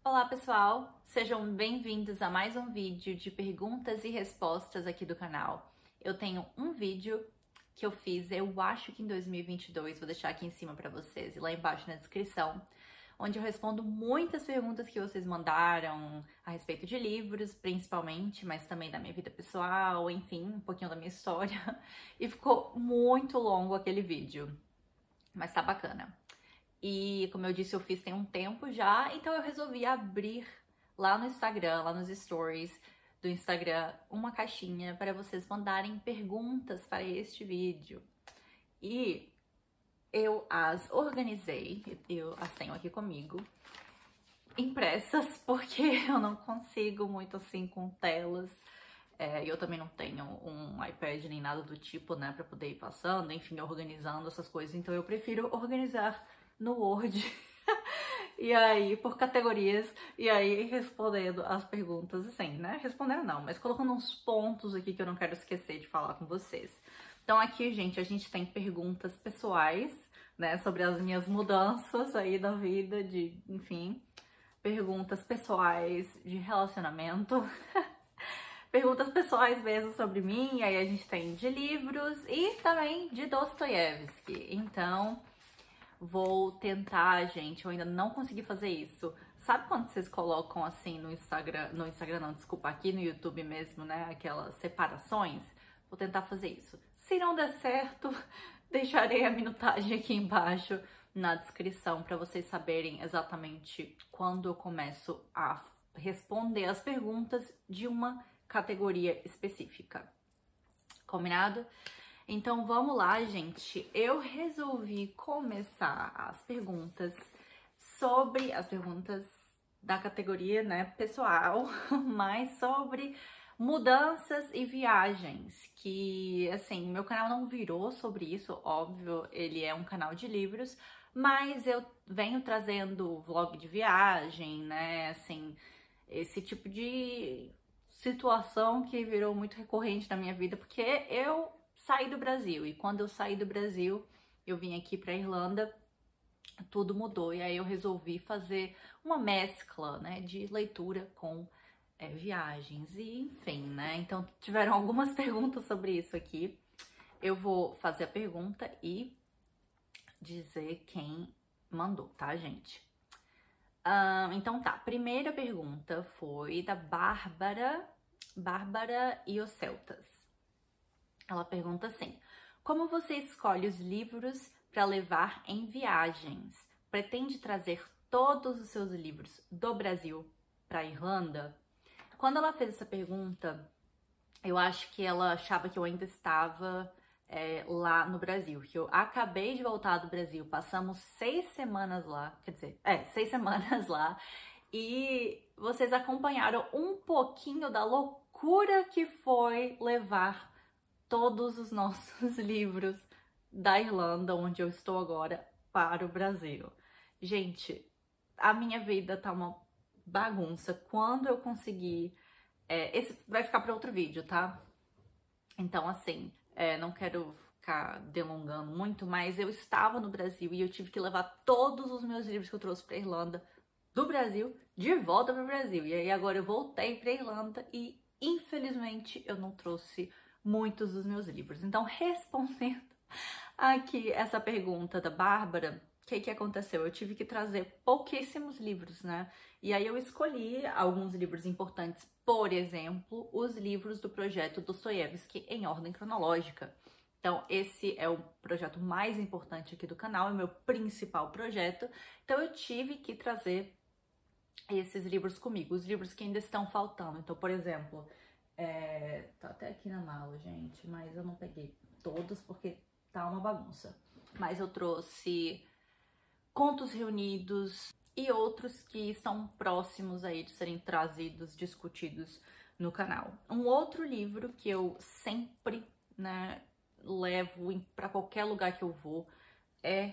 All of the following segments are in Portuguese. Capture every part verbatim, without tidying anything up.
Olá pessoal, sejam bem-vindos a mais um vídeo de perguntas e respostas aqui do canal. Eu tenho um vídeo que eu fiz, eu acho que em dois mil e vinte e dois, vou deixar aqui em cima para vocês e lá embaixo na descrição, onde eu respondo muitas perguntas que vocês mandaram a respeito de livros, principalmente, mas também da minha vida pessoal, enfim, um pouquinho da minha história. E ficou muito longo aquele vídeo, mas tá bacana. E como eu disse, eu fiz tem um tempo já, então eu resolvi abrir lá no Instagram, lá nos stories do Instagram, uma caixinha para vocês mandarem perguntas para este vídeo. E eu as organizei, eu as tenho aqui comigo, impressas, porque eu não consigo muito assim com telas. É, eu também não tenho um iPad nem nada do tipo, né, para poder ir passando, enfim, organizando essas coisas. Então eu prefiro organizar no Word, e aí, por categorias, e aí respondendo as perguntas, assim, né? Respondendo não, mas colocando uns pontos aqui que eu não quero esquecer de falar com vocês. Então aqui, gente, a gente tem perguntas pessoais, né? Sobre as minhas mudanças aí da vida, de, enfim, perguntas pessoais de relacionamento. Perguntas pessoais mesmo sobre mim, aí a gente tem de livros e também de Dostoiévski. Então, vou tentar, gente, eu ainda não consegui fazer isso. Sabe quando vocês colocam assim no Instagram, no Instagram não, desculpa, aqui no YouTube mesmo, né, aquelas separações? Vou tentar fazer isso. Se não der certo, deixarei a minutagem aqui embaixo na descrição para vocês saberem exatamente quando eu começo a responder as perguntas de uma categoria específica. Combinado? Então vamos lá, gente. Eu resolvi começar as perguntas sobre as perguntas da categoria, né, pessoal, mas sobre mudanças e viagens, que assim, meu canal não virou sobre isso, óbvio, ele é um canal de livros, mas eu venho trazendo vlog de viagem, né, assim, esse tipo de situação que virou muito recorrente na minha vida, porque eu saí do Brasil, e quando eu saí do Brasil, eu vim aqui para Irlanda, tudo mudou, e aí eu resolvi fazer uma mescla, né, de leitura com é, viagens, e enfim, né, então tiveram algumas perguntas sobre isso aqui. Eu vou fazer a pergunta e dizer quem mandou, tá, gente? Um, então tá, primeira pergunta foi da Bárbara, Bárbara e os Celtas. Ela pergunta assim: como você escolhe os livros para levar em viagens? Pretende trazer todos os seus livros do Brasil para a Irlanda? Quando ela fez essa pergunta, eu acho que ela achava que eu ainda estava é, lá no Brasil, que eu acabei de voltar do Brasil, passamos seis semanas lá, quer dizer, é, seis semanas lá, e vocês acompanharam um pouquinho da loucura que foi levar todos os nossos livros da Irlanda, onde eu estou agora, para o Brasil. Gente, a minha vida tá uma bagunça. Quando eu conseguir... É, esse vai ficar para outro vídeo, tá? Então, assim, é, não quero ficar delongando muito, mas eu estava no Brasil e eu tive que levar todos os meus livros que eu trouxe para Irlanda do Brasil de volta para o Brasil. E aí agora eu voltei para Irlanda e, infelizmente, eu não trouxe muitos dos meus livros. Então, respondendo aqui essa pergunta da Bárbara, o que que aconteceu? Eu tive que trazer pouquíssimos livros, né? E aí eu escolhi alguns livros importantes, por exemplo, os livros do projeto Dostoiévski em ordem cronológica. Então, esse é o projeto mais importante aqui do canal, é o meu principal projeto. Então, eu tive que trazer esses livros comigo, os livros que ainda estão faltando. Então, por exemplo, É, tá até aqui na mala, gente, mas eu não peguei todos porque tá uma bagunça. Mas eu trouxe Contos Reunidos e outros que estão próximos aí de serem trazidos, discutidos no canal. Um outro livro que eu sempre, né, levo para qualquer lugar que eu vou é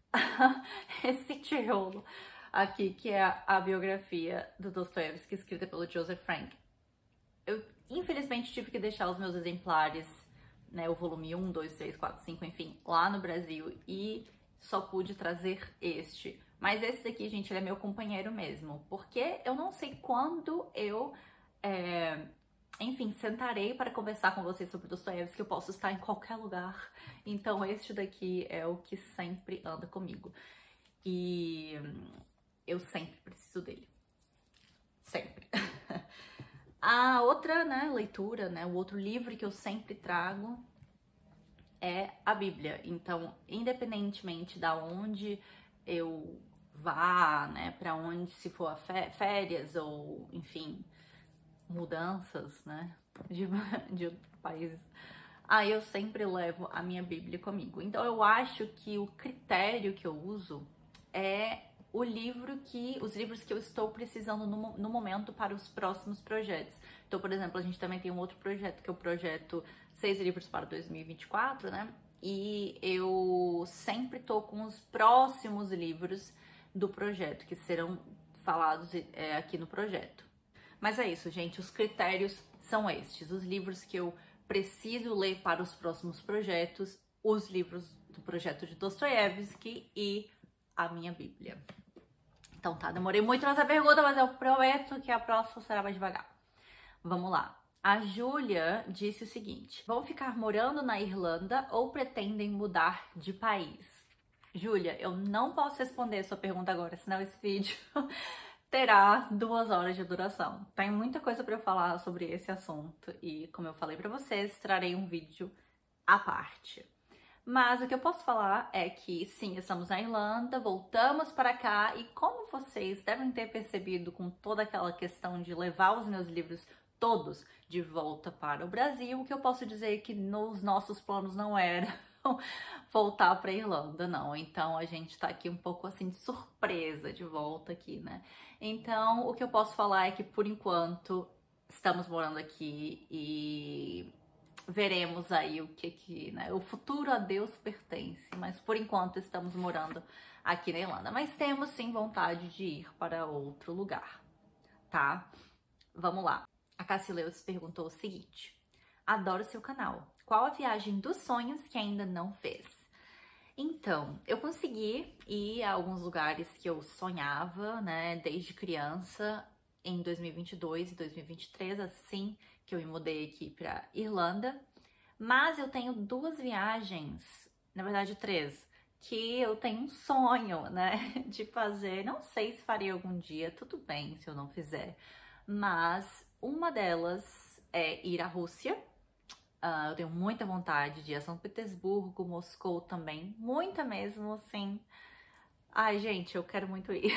esse tijolo aqui, que é a, a biografia do Dostoiévski, escrita pelo Joseph Frank. Eu, infelizmente, tive que deixar os meus exemplares, né, o volume um, dois, três, quatro, cinco, enfim, lá no Brasil, e só pude trazer este. Mas esse daqui, gente, ele é meu companheiro mesmo, porque eu não sei quando eu, é, enfim, sentarei para conversar com vocês sobre Dostoiévski, que eu posso estar em qualquer lugar. Então, este daqui é o que sempre anda comigo. E eu sempre preciso dele. Sempre. A outra, né, leitura, né, o outro livro que eu sempre trago é a Bíblia. Então, independentemente da onde eu vá, né, para onde, se for férias ou, enfim, mudanças, né, de, de países, aí eu sempre levo a minha Bíblia comigo. Então, eu acho que o critério que eu uso é o livro que, os livros que eu estou precisando no, no momento para os próximos projetos. Então, por exemplo, a gente também tem um outro projeto, que é o projeto Seis Livros para dois mil e vinte e quatro, né? E eu sempre tô com os próximos livros do projeto, que serão falados é, aqui no projeto. Mas é isso, gente, os critérios são estes, os livros que eu preciso ler para os próximos projetos, os livros do projeto de Dostoiévski e a minha Bíblia. Então tá, demorei muito nessa pergunta, mas eu prometo que a próxima será mais devagar. Vamos lá. A Júlia disse o seguinte: vão ficar morando na Irlanda ou pretendem mudar de país? Júlia, eu não posso responder a sua pergunta agora, senão esse vídeo terá duas horas de duração. Tem muita coisa para eu falar sobre esse assunto e, como eu falei para vocês, trarei um vídeo à parte. Mas o que eu posso falar é que sim, estamos na Irlanda, voltamos para cá e como vocês devem ter percebido com toda aquela questão de levar os meus livros todos de volta para o Brasil, o que eu posso dizer é que nos nossos planos não era voltar para a Irlanda, não. Então a gente tá aqui um pouco assim de surpresa de volta aqui, né? Então o que eu posso falar é que por enquanto estamos morando aqui e veremos aí o que que, né? O futuro a Deus pertence, mas por enquanto estamos morando aqui na Irlanda. Mas temos sim vontade de ir para outro lugar, tá? Vamos lá. A Cassileus perguntou o seguinte: adoro seu canal. Qual a viagem dos sonhos que ainda não fez? Então, eu consegui ir a alguns lugares que eu sonhava, né, desde criança, em dois mil e vinte e dois e dois mil e vinte e três, assim que eu me mudei aqui para Irlanda. Mas eu tenho duas viagens, na verdade três, que eu tenho um sonho, né, de fazer. Não sei se farei algum dia, tudo bem se eu não fizer. Mas uma delas é ir à Rússia. Uh, eu tenho muita vontade de ir a São Petersburgo, Moscou também. Muita mesmo, assim. Ai, gente, eu quero muito ir.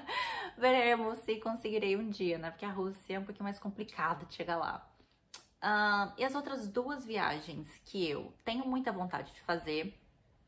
Veremos se conseguirei um dia, né? Porque a Rússia é um pouquinho mais complicado de chegar lá. Uh, e as outras duas viagens que eu tenho muita vontade de fazer,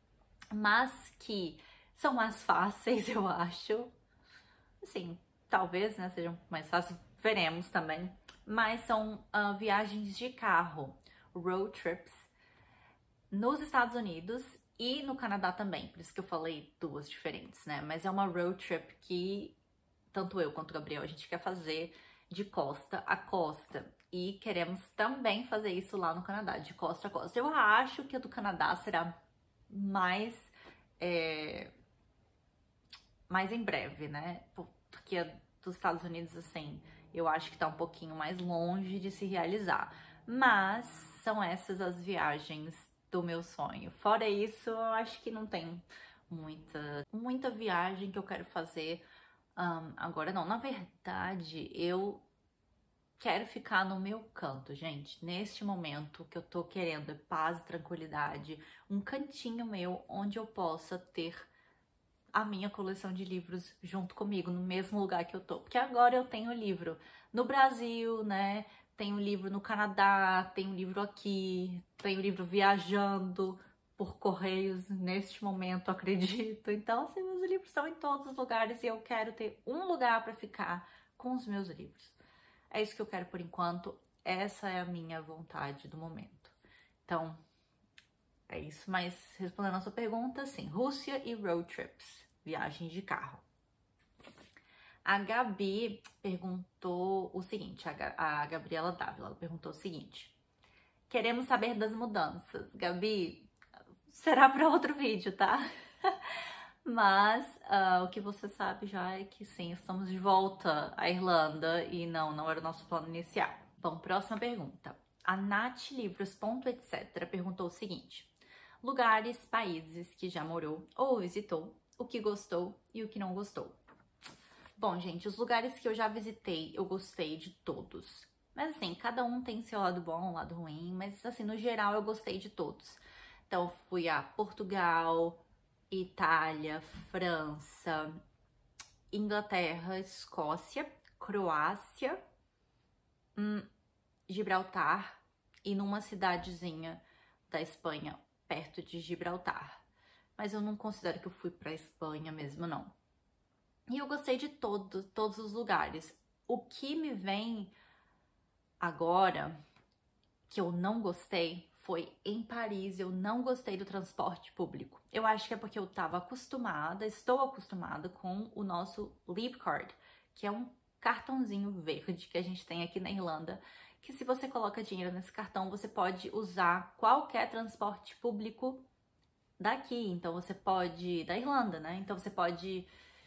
mas que são mais fáceis, eu acho. Assim, talvez, né, sejam mais fáceis. Veremos também. Mas são uh, viagens de carro. Road trips nos Estados Unidos e no Canadá também, por isso que eu falei duas diferentes, né? Mas é uma road trip que tanto eu quanto o Gabriel a gente quer fazer de costa a costa e queremos também fazer isso lá no Canadá, de costa a costa. Eu acho que a do Canadá será mais é, mais em breve, né? Porque a dos Estados Unidos, assim, eu acho que tá um pouquinho mais longe de se realizar. Mas são essas as viagens do meu sonho. Fora isso, eu acho que não tem muita, muita viagem que eu quero fazer um, agora, não. Na verdade, eu quero ficar no meu canto, gente. Neste momento, o que eu tô querendo é paz e tranquilidade. Um cantinho meu onde eu possa ter a minha coleção de livros junto comigo, no mesmo lugar que eu tô. Porque agora eu tenho livro no Brasil, né? Tenho livro no Canadá, tenho livro aqui, tenho livro viajando por correios neste momento, acredito. Então, assim, meus livros estão em todos os lugares e eu quero ter um lugar para ficar com os meus livros. É isso que eu quero por enquanto. Essa é a minha vontade do momento. Então, é isso. Mas, respondendo a sua pergunta, sim, Rússia e road trips, viagens de carro. A Gabi perguntou o seguinte, a Gabriela Dávila, ela perguntou o seguinte: queremos saber das mudanças. Gabi, será para outro vídeo, tá? Mas uh, o que você sabe já é que sim, estamos de volta à Irlanda e não, não era o nosso plano inicial. Bom, próxima pergunta. A Nath Livros ponto etc perguntou o seguinte: lugares, países que já morou ou visitou, o que gostou e o que não gostou. Bom, gente, os lugares que eu já visitei, eu gostei de todos. Mas assim, cada um tem seu lado bom, lado ruim, mas assim, no geral eu gostei de todos. Então, fui a Portugal, Itália, França, Inglaterra, Escócia, Croácia, hum, Gibraltar e numa cidadezinha da Espanha, perto de Gibraltar. Mas eu não considero que eu fui pra Espanha mesmo, não. E eu gostei de todo, todos os lugares. O que me vem agora, que eu não gostei, foi em Paris. Eu não gostei do transporte público. Eu acho que é porque eu estava acostumada, estou acostumada com o nosso Leapcard, que é um cartãozinho verde que a gente tem aqui na Irlanda, que se você coloca dinheiro nesse cartão, você pode usar qualquer transporte público daqui. Então você pode, da Irlanda, né? Então você pode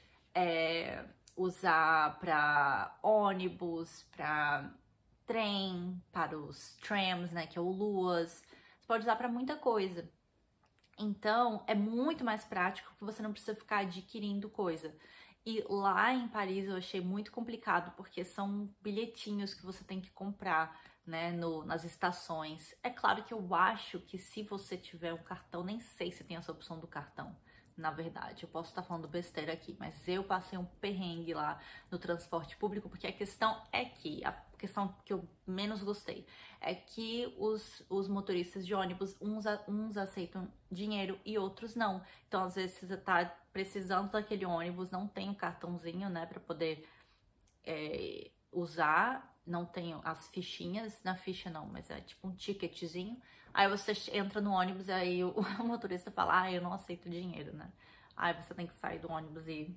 é, usar para ônibus, para trem, para os trams, né, que é o Luas. Você pode usar para muita coisa. Então, é muito mais prático que você não precisa ficar adquirindo coisa. E lá em Paris eu achei muito complicado, porque são bilhetinhos que você tem que comprar, né, no, nas estações. É claro que eu acho que se você tiver um cartão, nem sei se tem essa opção do cartão. Na verdade, eu posso estar falando besteira aqui, mas eu passei um perrengue lá no transporte público, porque a questão é que, a questão que eu menos gostei, é que os, os motoristas de ônibus, uns, uns aceitam dinheiro e outros não. Então, às vezes, você tá precisando daquele ônibus, não tem o cartãozinho, né, para poder é, usar, não tem as fichinhas, na ficha não, mas é tipo um ticketzinho. Aí você entra no ônibus e aí o, o motorista fala, ah, eu não aceito dinheiro, né? Aí você tem que sair do ônibus e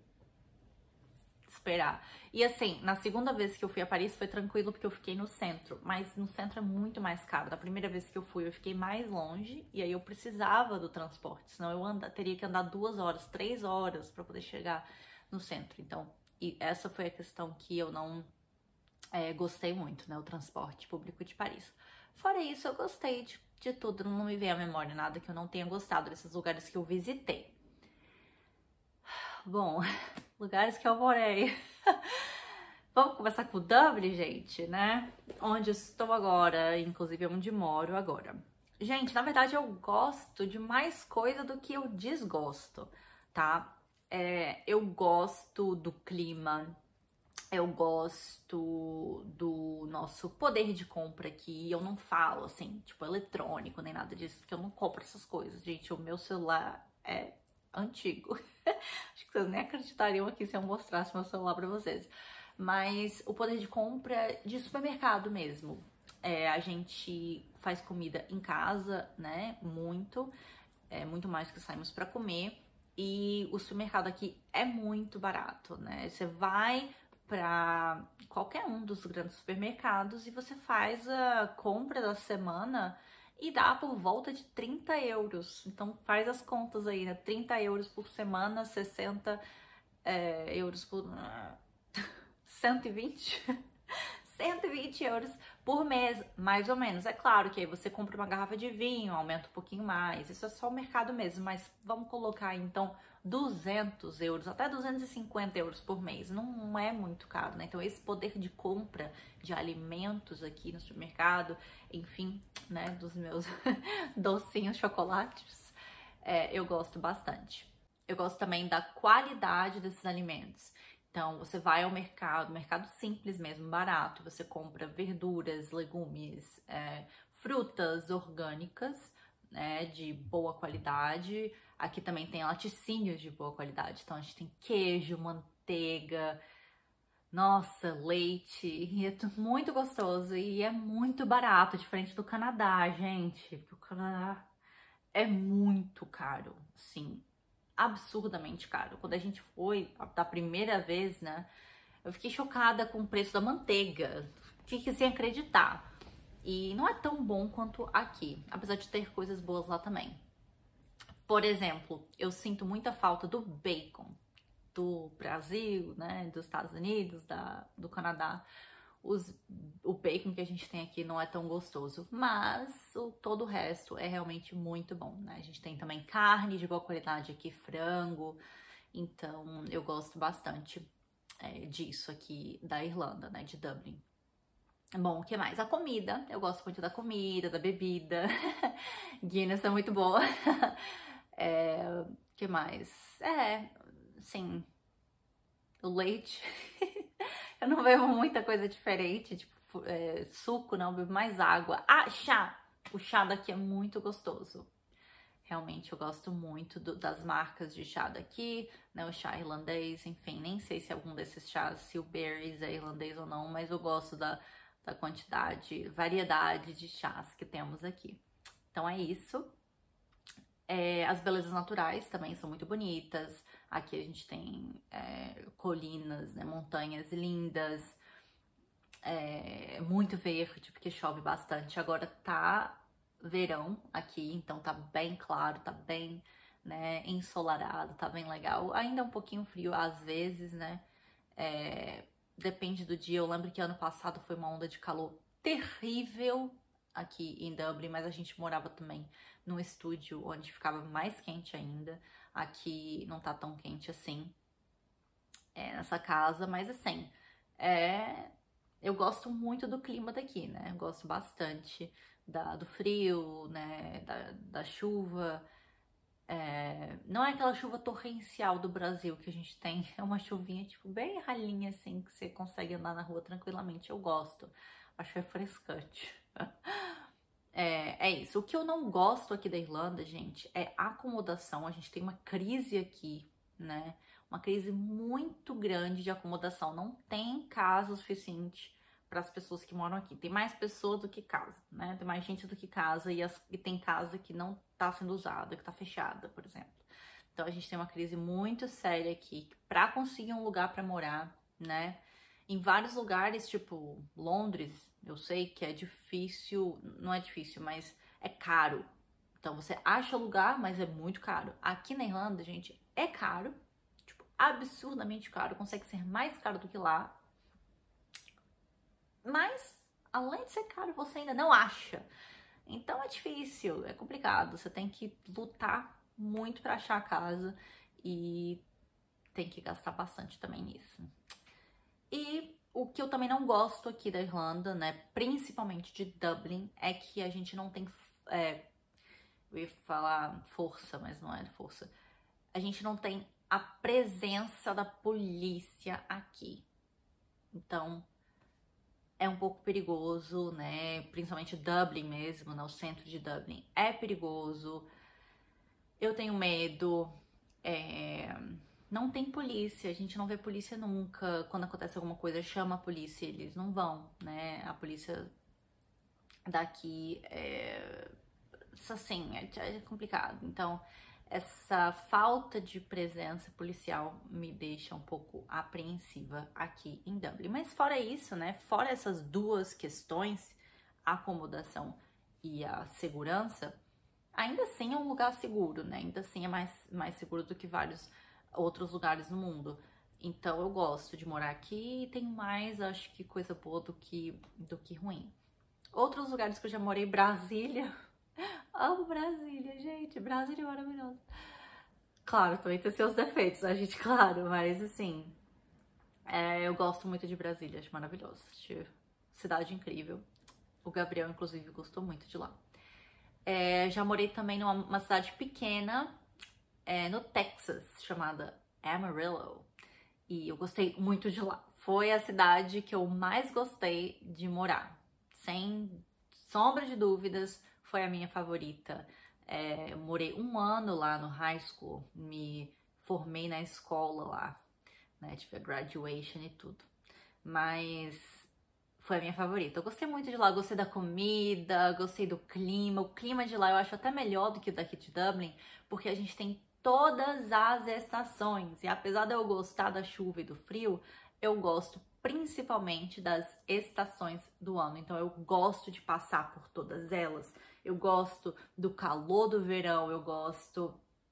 esperar. E assim, na segunda vez que eu fui a Paris foi tranquilo porque eu fiquei no centro, mas no centro é muito mais caro. Da primeira vez que eu fui eu fiquei mais longe e aí eu precisava do transporte, senão eu anda, teria que andar duas horas, três horas para poder chegar no centro. Então, e essa foi a questão que eu não é, gostei muito, né? O transporte público de Paris. Fora isso, eu gostei de, de tudo, não me vem à memória nada que eu não tenha gostado desses lugares que eu visitei. Bom, lugares que eu morei. Vamos começar com o Dublin, gente, né? Onde estou agora, inclusive onde moro agora. Gente, na verdade eu gosto de mais coisa do que eu desgosto, tá? É, eu gosto do clima. Eu gosto do nosso poder de compra aqui. Eu não falo assim, tipo, eletrônico, nem nada disso, porque eu não compro essas coisas, gente. O meu celular é antigo. Acho que vocês nem acreditariam aqui se eu mostrasse meu celular pra vocês. Mas o poder de compra de supermercado mesmo. É, a gente faz comida em casa, né? Muito. É muito mais que saímos pra comer. E o supermercado aqui é muito barato, né? Você vai para qualquer um dos grandes supermercados e você faz a compra da semana e dá por volta de trinta euros. Então faz as contas aí, né? trinta euros por semana, sessenta é, euros por... cento e vinte? cento e vinte euros por mês, mais ou menos. É claro que aí você compra uma garrafa de vinho, aumenta um pouquinho mais. Isso é só o mercado mesmo, mas vamos colocar então duzentos euros, até duzentos e cinquenta euros por mês. Não é muito caro, né? Então esse poder de compra de alimentos aqui no supermercado, enfim, né, dos meus docinhos, chocolates, é, eu gosto bastante. Eu gosto também da qualidade desses alimentos. Então, você vai ao mercado, mercado simples mesmo, barato, você compra verduras, legumes, é, frutas orgânicas, né, de boa qualidade. Aqui também tem laticínios de boa qualidade, então a gente tem queijo, manteiga, nossa, leite, e é muito gostoso e é muito barato, diferente do Canadá, gente. O Canadá é muito caro, sim. Absurdamente caro. Quando a gente foi da primeira vez, né, eu fiquei chocada com o preço da manteiga, fiquei sem acreditar. E não é tão bom quanto aqui, apesar de ter coisas boas lá também. Por exemplo, eu sinto muita falta do bacon do Brasil, né, dos Estados Unidos, da, do Canadá. Os, o bacon que a gente tem aqui não é tão gostoso, mas o, todo o resto é realmente muito bom, né? A gente tem também carne de boa qualidade aqui, frango, então eu gosto bastante é, disso aqui da Irlanda, né, de Dublin. Bom, o que mais? A comida, eu gosto muito da comida, da bebida. Guinness é muito boa. É, o que mais? É, sim, o leite. Eu não bebo muita coisa diferente, tipo é, suco, não, eu bebo mais água. Ah, chá! O chá daqui é muito gostoso. Realmente eu gosto muito do, das marcas de chá daqui, né? O chá irlandês, enfim, nem sei se algum desses chás, se o Berries é irlandês ou não, mas eu gosto da, da quantidade, variedade de chás que temos aqui. Então é isso. É, as belezas naturais também são muito bonitas. Aqui a gente tem é, colinas, né, montanhas lindas, é, muito verde, porque chove bastante. Agora tá verão aqui, então tá bem claro, tá bem, né, ensolarado, tá bem legal. Ainda um pouquinho frio às vezes, né? É, depende do dia. Eu lembro que ano passado foi uma onda de calor terrível aqui em Dublin, mas a gente morava também num estúdio onde ficava mais quente ainda. Aqui não tá tão quente assim, é, nessa casa, mas assim, é, eu gosto muito do clima daqui, né? Eu gosto bastante da, do frio, né? Da, da chuva. É, não é aquela chuva torrencial do Brasil que a gente tem, é uma chuvinha tipo bem ralinha assim, que você consegue andar na rua tranquilamente. Eu gosto, acho refrescante. É, é isso. O que eu não gosto aqui da Irlanda, gente, é acomodação. A gente tem uma crise aqui, né? Uma crise muito grande de acomodação. Não tem casa suficiente para as pessoas que moram aqui. Tem mais pessoas do que casa, né? Tem mais gente do que casa e, as, e tem casa que não tá sendo usada, que tá fechada, por exemplo. Então a gente tem uma crise muito séria aqui para conseguir um lugar para morar, né? Em vários lugares, tipo Londres, eu sei que é difícil, não é difícil, mas é caro. Então você acha lugar, mas é muito caro. Aqui na Irlanda, gente, é caro, tipo, absurdamente caro, consegue ser mais caro do que lá. Mas, além de ser caro, você ainda não acha. Então é difícil, é complicado. Você tem que lutar muito para achar a casa e tem que gastar bastante também nisso. E o que eu também não gosto aqui da Irlanda, né, principalmente de Dublin, é que a gente não tem, é, eu ia falar força, mas não é força. A gente não tem a presença da polícia aqui. Então, é um pouco perigoso, né, principalmente Dublin mesmo, né, o centro de Dublin é perigoso. Eu tenho medo, é... não tem polícia, a gente não vê polícia nunca. Quando acontece alguma coisa, chama a polícia, eles não vão, né? A polícia daqui é assim, é complicado. Então, essa falta de presença policial me deixa um pouco apreensiva aqui em Dublin. Mas fora isso, né? Fora essas duas questões, a acomodação e a segurança, ainda assim é um lugar seguro, né? Ainda assim é mais, mais seguro do que vários outros lugares no mundo. Então eu gosto de morar aqui e tem mais, acho que, coisa boa do que, do que ruim. Outros lugares que eu já morei, Brasília. Amo Brasília, gente. Brasília é maravilhoso. Claro, também tem seus defeitos, a gente, claro, mas assim, é, eu gosto muito de Brasília, acho maravilhoso. Acho cidade incrível. O Gabriel, inclusive, gostou muito de lá. É, já morei também numa cidade pequena, é, no Texas, chamada Amarillo. E eu gostei muito de lá. Foi a cidade que eu mais gostei de morar. Sem sombra de dúvidas, foi a minha favorita. É, eu morei um ano lá no high school, me formei na escola lá, né? Tive a graduation e tudo. Mas foi a minha favorita. Eu gostei muito de lá, gostei da comida, gostei do clima. O clima de lá eu acho até melhor do que o daqui de Dublin, porque a gente tem todas as estações. E apesar de eu gostar da chuva e do frio, eu gosto principalmente das estações do ano. Então eu gosto de passar por todas elas. Eu gosto do calor do verão, eu gosto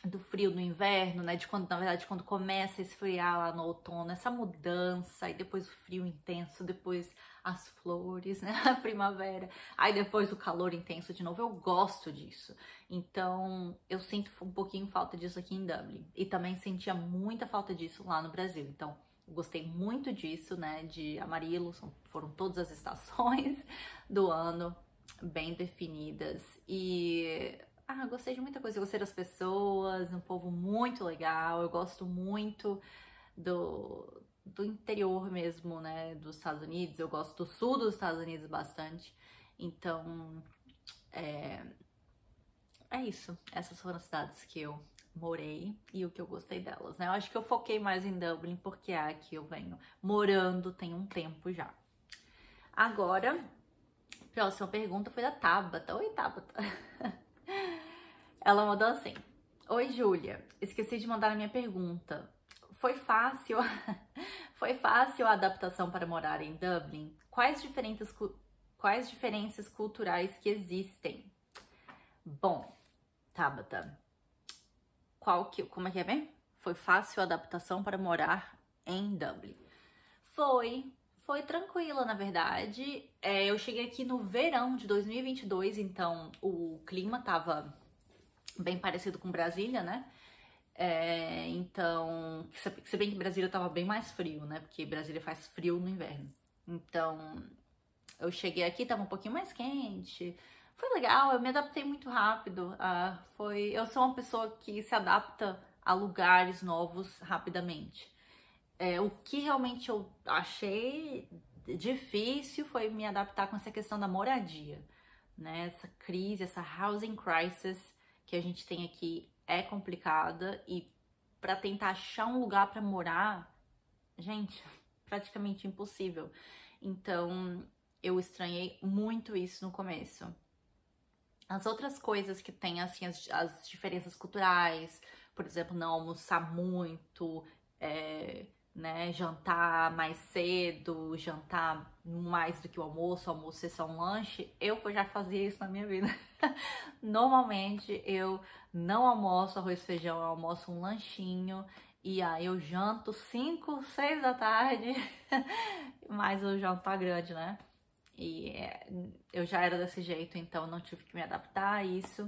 do frio no inverno, né? De quando, na verdade, quando começa a esfriar lá no outono, essa mudança, e depois o frio intenso, depois as flores, né? A primavera, aí depois o calor intenso de novo. Eu gosto disso. Então, eu sinto um pouquinho falta disso aqui em Dublin. E também sentia muita falta disso lá no Brasil. Então, eu gostei muito disso, né? De Amarillo, são, foram todas as estações do ano bem definidas. E ah, gostei de muita coisa. Eu gostei das pessoas, um povo muito legal. Eu gosto muito do, do interior mesmo, né, dos Estados Unidos. Eu gosto do sul dos Estados Unidos bastante. Então, é, é isso. Essas foram as cidades que eu morei e o que eu gostei delas, né? Eu acho que eu foquei mais em Dublin porque é aqui eu venho morando tem um tempo já. Agora, a próxima pergunta foi da Tabata. Oi, Tabata. Ela mandou assim: oi, Júlia, esqueci de mandar a minha pergunta. Foi fácil, foi fácil a adaptação para morar em Dublin? Quais diferentes, quais diferenças culturais que existem? Bom, Tabata, qual que, como é que é bem? Foi fácil a adaptação para morar em Dublin? Foi, foi tranquila, na verdade. É, eu cheguei aqui no verão de dois mil e vinte e dois, então o clima tava bem parecido com Brasília, né? É, então, se bem que Brasília tava bem mais frio, né? Porque Brasília faz frio no inverno. Então, eu cheguei aqui, tava um pouquinho mais quente. Foi legal, eu me adaptei muito rápido. Ah, foi, eu sou uma pessoa que se adapta a lugares novos rapidamente. É, o que realmente eu achei difícil foi me adaptar com essa questão da moradia, né? Essa crise, essa housing crisis que a gente tem aqui é complicada, e para tentar achar um lugar para morar, gente, praticamente impossível. Então, eu estranhei muito isso no começo. As outras coisas que tem, assim, as, as diferenças culturais, por exemplo, não almoçar muito, é, né, jantar mais cedo, jantar mais do que o almoço, o almoço ser só um lanche, eu já fazia isso na minha vida. Normalmente eu não almoço arroz e feijão, eu almoço um lanchinho e aí eu janto cinco, seis da tarde, mas o janto tá grande, né? E é, eu já era desse jeito, então não tive que me adaptar a isso.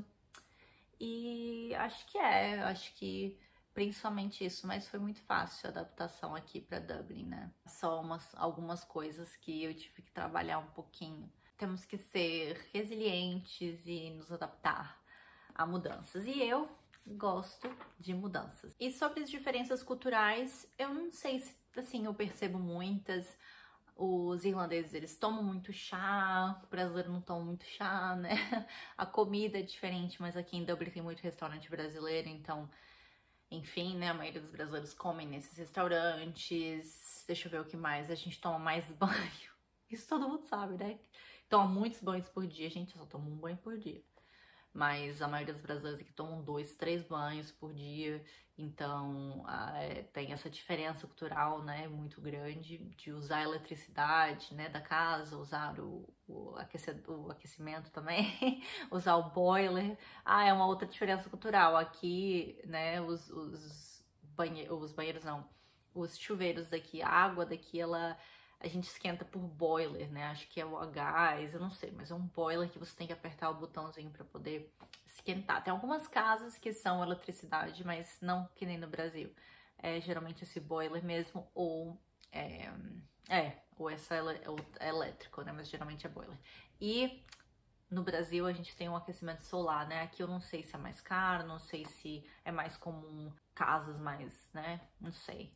E acho que é, acho que principalmente isso, mas foi muito fácil a adaptação aqui para Dublin, né? Só umas, algumas coisas que eu tive que trabalhar um pouquinho. Temos que ser resilientes e nos adaptar a mudanças. E eu gosto de mudanças. E sobre as diferenças culturais, eu não sei se, assim, eu percebo muitas. Os irlandeses, eles tomam muito chá, o brasileiro não toma muito chá, né? A comida é diferente, mas aqui em Dublin tem muito restaurante brasileiro, então, enfim, né? A maioria dos brasileiros comem nesses restaurantes. Deixa eu ver o que mais. A gente toma mais banho. Isso todo mundo sabe, né? Toma muitos banhos por dia. Gente, eu só tomo um banho por dia. Mas a maioria dos brasileiros aqui tomam dois, três banhos por dia. Então, é, tem essa diferença cultural, né, muito grande de usar a eletricidade, né, da casa, usar o, o, o aquecimento também, usar o boiler. Ah, é uma outra diferença cultural. Aqui, né, os, os, banhe os banheiros, não, os chuveiros daqui, a água daqui, ela... a gente esquenta por boiler, né? Acho que é o a gás, eu não sei, mas é um boiler que você tem que apertar o botãozinho para poder esquentar. Tem algumas casas que são eletricidade, mas não que nem no Brasil. É geralmente esse boiler mesmo, ou é, é ou essa é elétrico, né? Mas geralmente é boiler. E no Brasil a gente tem um aquecimento solar, né? Aqui eu não sei se é mais caro, não sei se é mais comum casas mais, né? Não sei.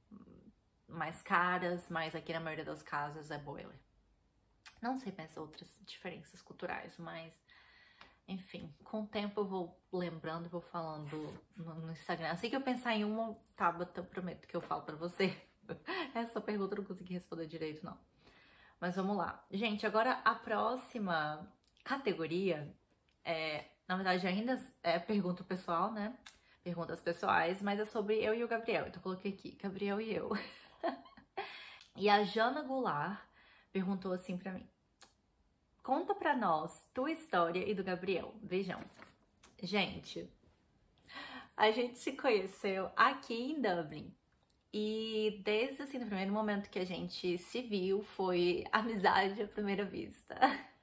Mais caras, mas aqui na maioria das casas é boiler. Não sei mais outras diferenças culturais, mas enfim, com o tempo eu vou lembrando e vou falando no, no Instagram. Assim que eu pensar em uma, Tabata, eu prometo que eu falo pra você. Essa pergunta eu não consegui responder direito, não. Mas vamos lá. Gente, agora a próxima categoria é, na verdade, ainda é pergunta pessoal, né? Perguntas pessoais, mas é sobre eu e o Gabriel. Então eu coloquei aqui, Gabriel e eu. E a Jana Goulart perguntou assim pra mim: conta pra nós tua história e do Gabriel. Vejam. Gente, A gente se conheceu aqui em Dublin. E desde assim, no primeiro momento que a gente se viu, foi amizade à primeira vista.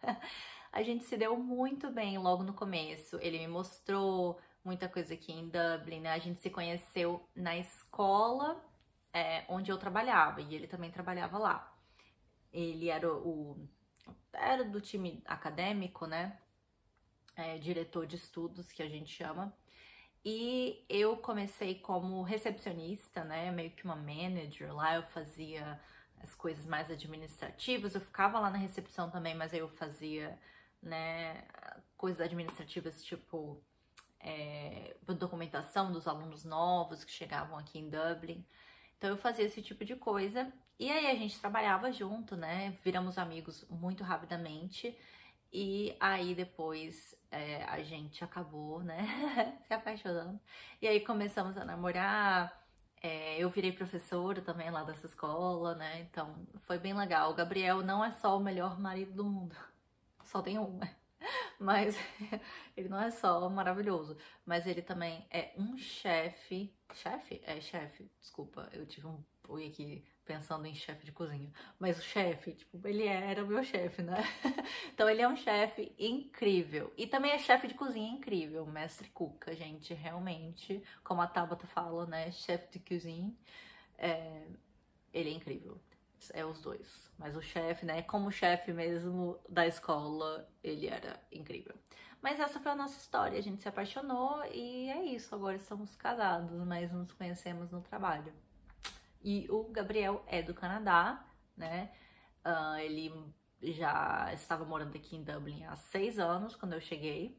A gente se deu muito bem logo no começo. Ele me mostrou muita coisa aqui em Dublin, né? A gente se conheceu na escola é, onde eu trabalhava e ele também trabalhava lá. Ele era o era do time acadêmico, né? É, diretor de estudos, que a gente chama. E eu comecei como recepcionista, né? Meio que uma manager lá, eu fazia as coisas mais administrativas. Eu ficava lá na recepção também, mas aí eu fazia, né, coisas administrativas, tipo é, documentação dos alunos novos que chegavam aqui em Dublin. Então eu fazia esse tipo de coisa. E aí a gente trabalhava junto, né? Viramos amigos muito rapidamente. E aí depois é, a gente acabou, né, se apaixonando. E aí começamos a namorar. É, eu virei professora também lá dessa escola, né? Então foi bem legal. O Gabriel não é só o melhor marido do mundo. Só tem um, né? Mas ele não é só maravilhoso, mas ele também é um chefe. Chefe? É chefe, desculpa, eu tive um oi aqui pensando em chefe de cozinha. Mas o chefe, tipo, ele era o meu chefe, né? Então ele é um chefe incrível. E também é chefe de cozinha incrível, mestre Cuca, gente, realmente, como a Tabata fala, né? Chefe de cozinha. É... Ele é incrível. É os dois. Mas o chefe, né? Como chefe mesmo da escola, ele era incrível. Mas essa foi a nossa história. A gente se apaixonou e é isso. Agora estamos casados, mas nos conhecemos no trabalho. E o Gabriel é do Canadá, né? Uh, ele já estava morando aqui em Dublin há seis anos, quando eu cheguei.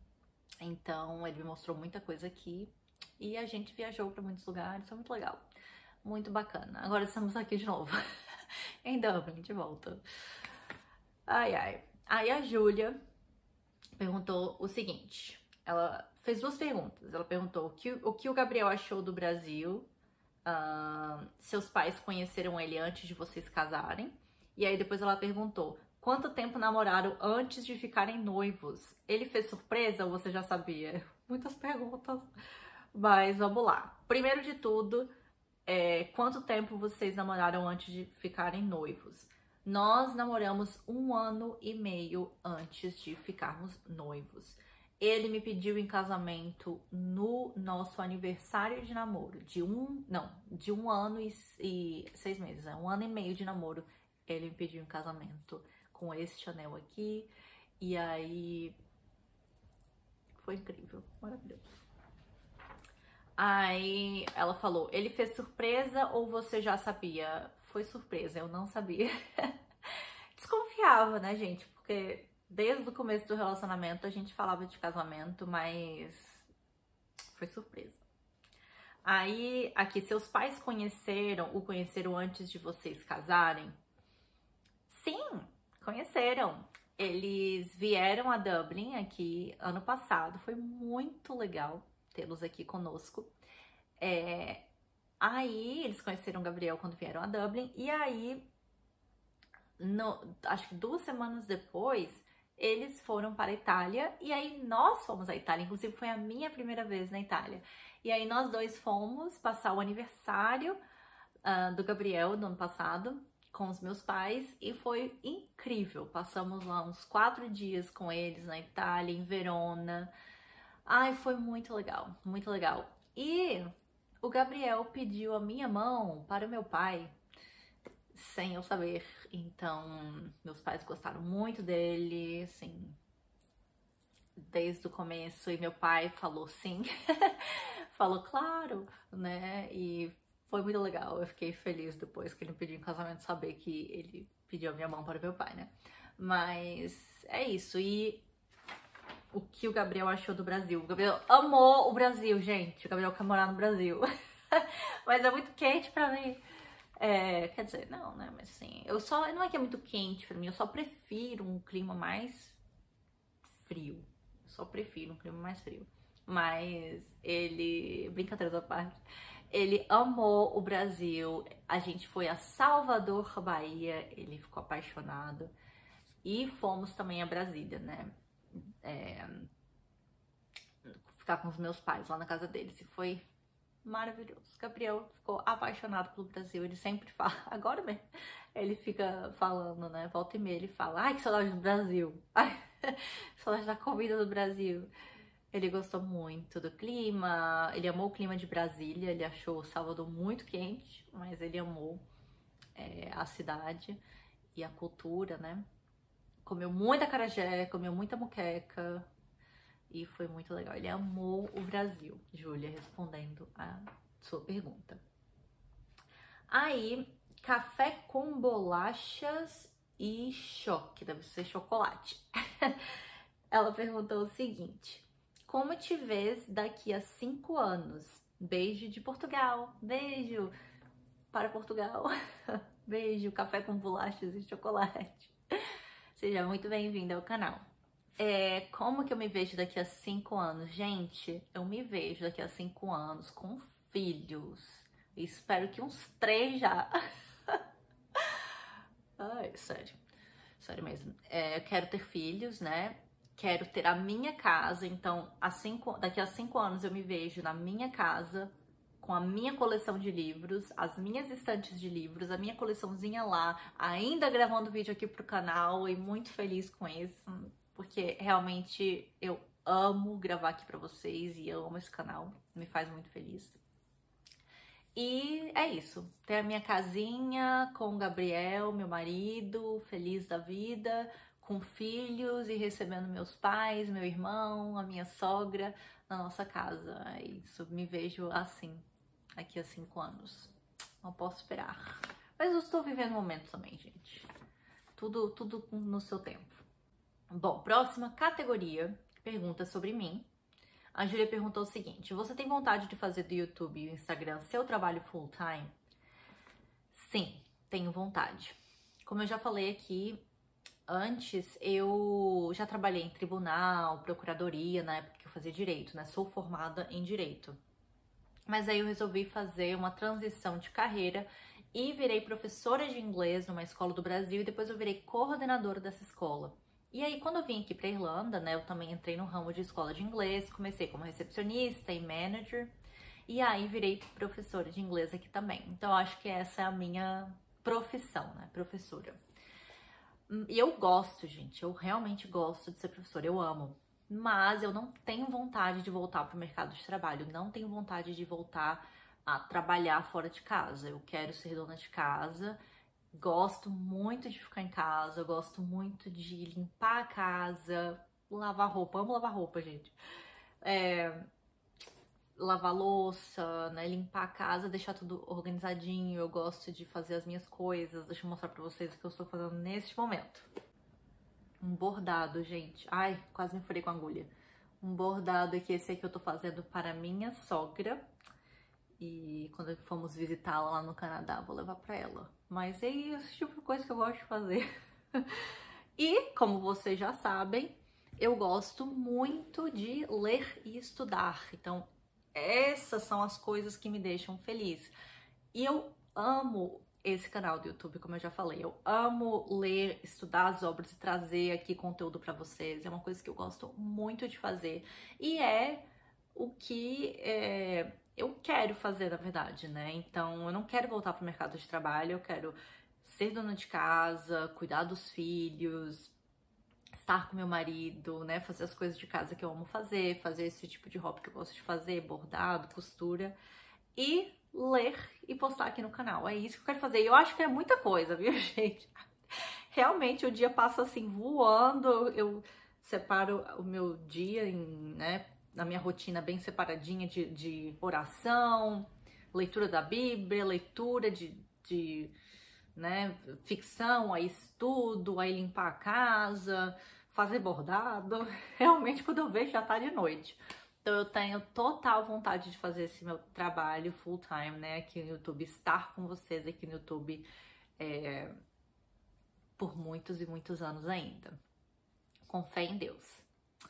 Então, ele me mostrou muita coisa aqui. E a gente viajou para muitos lugares. Foi muito legal. Muito bacana. Agora estamos aqui de novo. Em Dublin, de volta. Ai, ai. Aí a Júlia perguntou o seguinte. Ela fez duas perguntas. Ela perguntou o que o, que o Gabriel achou do Brasil. Uh, seus pais conheceram ele antes de vocês casarem. E aí depois ela perguntou quanto tempo namoraram antes de ficarem noivos. Ele fez surpresa ou você já sabia? Muitas perguntas. Mas vamos lá. Primeiro de tudo, é, quanto tempo vocês namoraram antes de ficarem noivos? Nós namoramos um ano e meio antes de ficarmos noivos. Ele me pediu em casamento no nosso aniversário de namoro, de um, não, de um ano e, e seis meses, né? Um ano e meio de namoro, ele me pediu em casamento com este anel aqui, e aí foi incrível, maravilhoso. Aí ela falou, ele fez surpresa ou você já sabia? Foi surpresa, eu não sabia. Desconfiava, né, gente, porque desde o começo do relacionamento a gente falava de casamento, mas foi surpresa. Aí, aqui, seus pais conheceram, o conheceram antes de vocês casarem? Sim, conheceram. Eles vieram a Dublin aqui ano passado, foi muito legal tê-los aqui conosco. É, aí, eles conheceram o Gabriel quando vieram a Dublin, e aí, no, acho que duas semanas depois, eles foram para a Itália e aí nós fomos à Itália, inclusive foi a minha primeira vez na Itália. E aí nós dois fomos passar o aniversário uh, do Gabriel do ano passado com os meus pais e foi incrível. Passamos lá uns quatro dias com eles na Itália, em Verona. Ai, foi muito legal, muito legal. E o Gabriel pediu a minha mão para o meu pai, sem eu saber. Então, meus pais gostaram muito dele, assim, desde o começo. E meu pai falou sim, falou claro, né? E foi muito legal. Eu fiquei feliz depois que ele me pediu em casamento saber que ele pediu a minha mão para o meu pai, né? Mas é isso. E o que o Gabriel achou do Brasil? O Gabriel amou o Brasil, gente. O Gabriel quer morar no Brasil. Mas é muito quente pra mim. É, quer dizer, não, né? Mas assim, eu só. Não é que é muito quente pra mim, eu só prefiro um clima mais frio. Eu só prefiro um clima mais frio. Mas ele. Brincadeiras à parte. Ele amou o Brasil. A gente foi a Salvador, Bahia. Ele ficou apaixonado. E fomos também a Brasília, né? É, ficar com os meus pais lá na casa deles. E foi maravilhoso. Gabriel ficou apaixonado pelo Brasil. Ele sempre fala, agora mesmo, ele fica falando, né? Volta e meia, ele fala, ai, que saudade do Brasil. Ai, saudade da comida do Brasil. Ele gostou muito do clima, ele amou o clima de Brasília, ele achou Salvador muito quente, mas ele amou é, a cidade e a cultura, né? Comeu muita acarajé, comeu muita moqueca e foi muito legal. Ele amou o Brasil, Júlia, respondendo a sua pergunta. Aí, café com bolachas e choque, deve ser chocolate. Ela perguntou o seguinte: como te vês daqui a cinco anos? Beijo de Portugal. Beijo para Portugal. Beijo, café com bolachas e chocolate. Seja muito bem-vinda ao canal. É, como que eu me vejo daqui a cinco anos? Gente, eu me vejo daqui a cinco anos com filhos. Espero que uns três já. Ai, sério. Sério mesmo. É, eu quero ter filhos, né? Quero ter a minha casa. Então, a cinco, daqui a cinco anos eu me vejo na minha casa, com a minha coleção de livros, as minhas estantes de livros, a minha coleçãozinha lá, ainda gravando vídeo aqui pro canal e muito feliz com isso, porque realmente eu amo gravar aqui pra vocês e eu amo esse canal, me faz muito feliz. E é isso, ter a minha casinha com o Gabriel, meu marido, feliz da vida, com filhos e recebendo meus pais, meu irmão, a minha sogra na nossa casa. É isso, me vejo assim, daqui a cinco anos. Não posso esperar. Mas eu estou vivendo o momento também, gente. Tudo, tudo no seu tempo. Bom, próxima categoria, pergunta sobre mim. A Júlia perguntou o seguinte: você tem vontade de fazer do YouTube e do Instagram seu trabalho full time? Sim, tenho vontade. Como eu já falei aqui, antes eu já trabalhei em tribunal, procuradoria, na época que eu fazia direito, né? Sou formada em direito. Mas aí eu resolvi fazer uma transição de carreira e virei professora de inglês numa escola do Brasil e depois eu virei coordenadora dessa escola. E aí, quando eu vim aqui pra Irlanda, né, eu também entrei no ramo de escola de inglês, comecei como recepcionista e manager, e aí virei professora de inglês aqui também. Então, eu acho que essa é a minha profissão, né, professora. E eu gosto, gente, eu realmente gosto de ser professora, eu amo. Mas eu não tenho vontade de voltar pro mercado de trabalho, não tenho vontade de voltar a trabalhar fora de casa. Eu quero ser dona de casa. Gosto muito de ficar em casa, gosto muito de limpar a casa, lavar roupa, amo lavar roupa, gente. É, lavar louça, né, limpar a casa, deixar tudo organizadinho. Eu gosto de fazer as minhas coisas. Deixa eu mostrar pra vocês o que eu estou fazendo neste momento. Um bordado, gente. Ai, quase me furei com a agulha. Um bordado aqui, esse aqui eu tô fazendo para minha sogra. E quando fomos visitá-la lá no Canadá, vou levar pra ela. Mas é esse tipo de coisa que eu gosto de fazer. E, como vocês já sabem, eu gosto muito de ler e estudar. Então, essas são as coisas que me deixam feliz. E eu amo esse canal do YouTube, como eu já falei. Eu amo ler, estudar as obras e trazer aqui conteúdo pra vocês. É uma coisa que eu gosto muito de fazer. E é o que... É... eu quero fazer, na verdade, né? Então, eu não quero voltar pro mercado de trabalho, eu quero ser dona de casa, cuidar dos filhos, estar com meu marido, né? Fazer as coisas de casa que eu amo fazer, fazer esse tipo de hobby que eu gosto de fazer, bordado, costura, e ler e postar aqui no canal. É isso que eu quero fazer. E eu acho que é muita coisa, viu, gente? Realmente, o dia passa assim, voando, eu separo o meu dia em, né? Na minha rotina bem separadinha de, de oração, leitura da Bíblia, leitura de, de né, ficção, aí estudo, aí limpar a casa, fazer bordado. Realmente, quando eu vejo, já tá de noite. Então, eu tenho total vontade de fazer esse meu trabalho full time, né, aqui no YouTube, estar com vocês aqui no YouTube é, por muitos e muitos anos ainda. Com fé em Deus.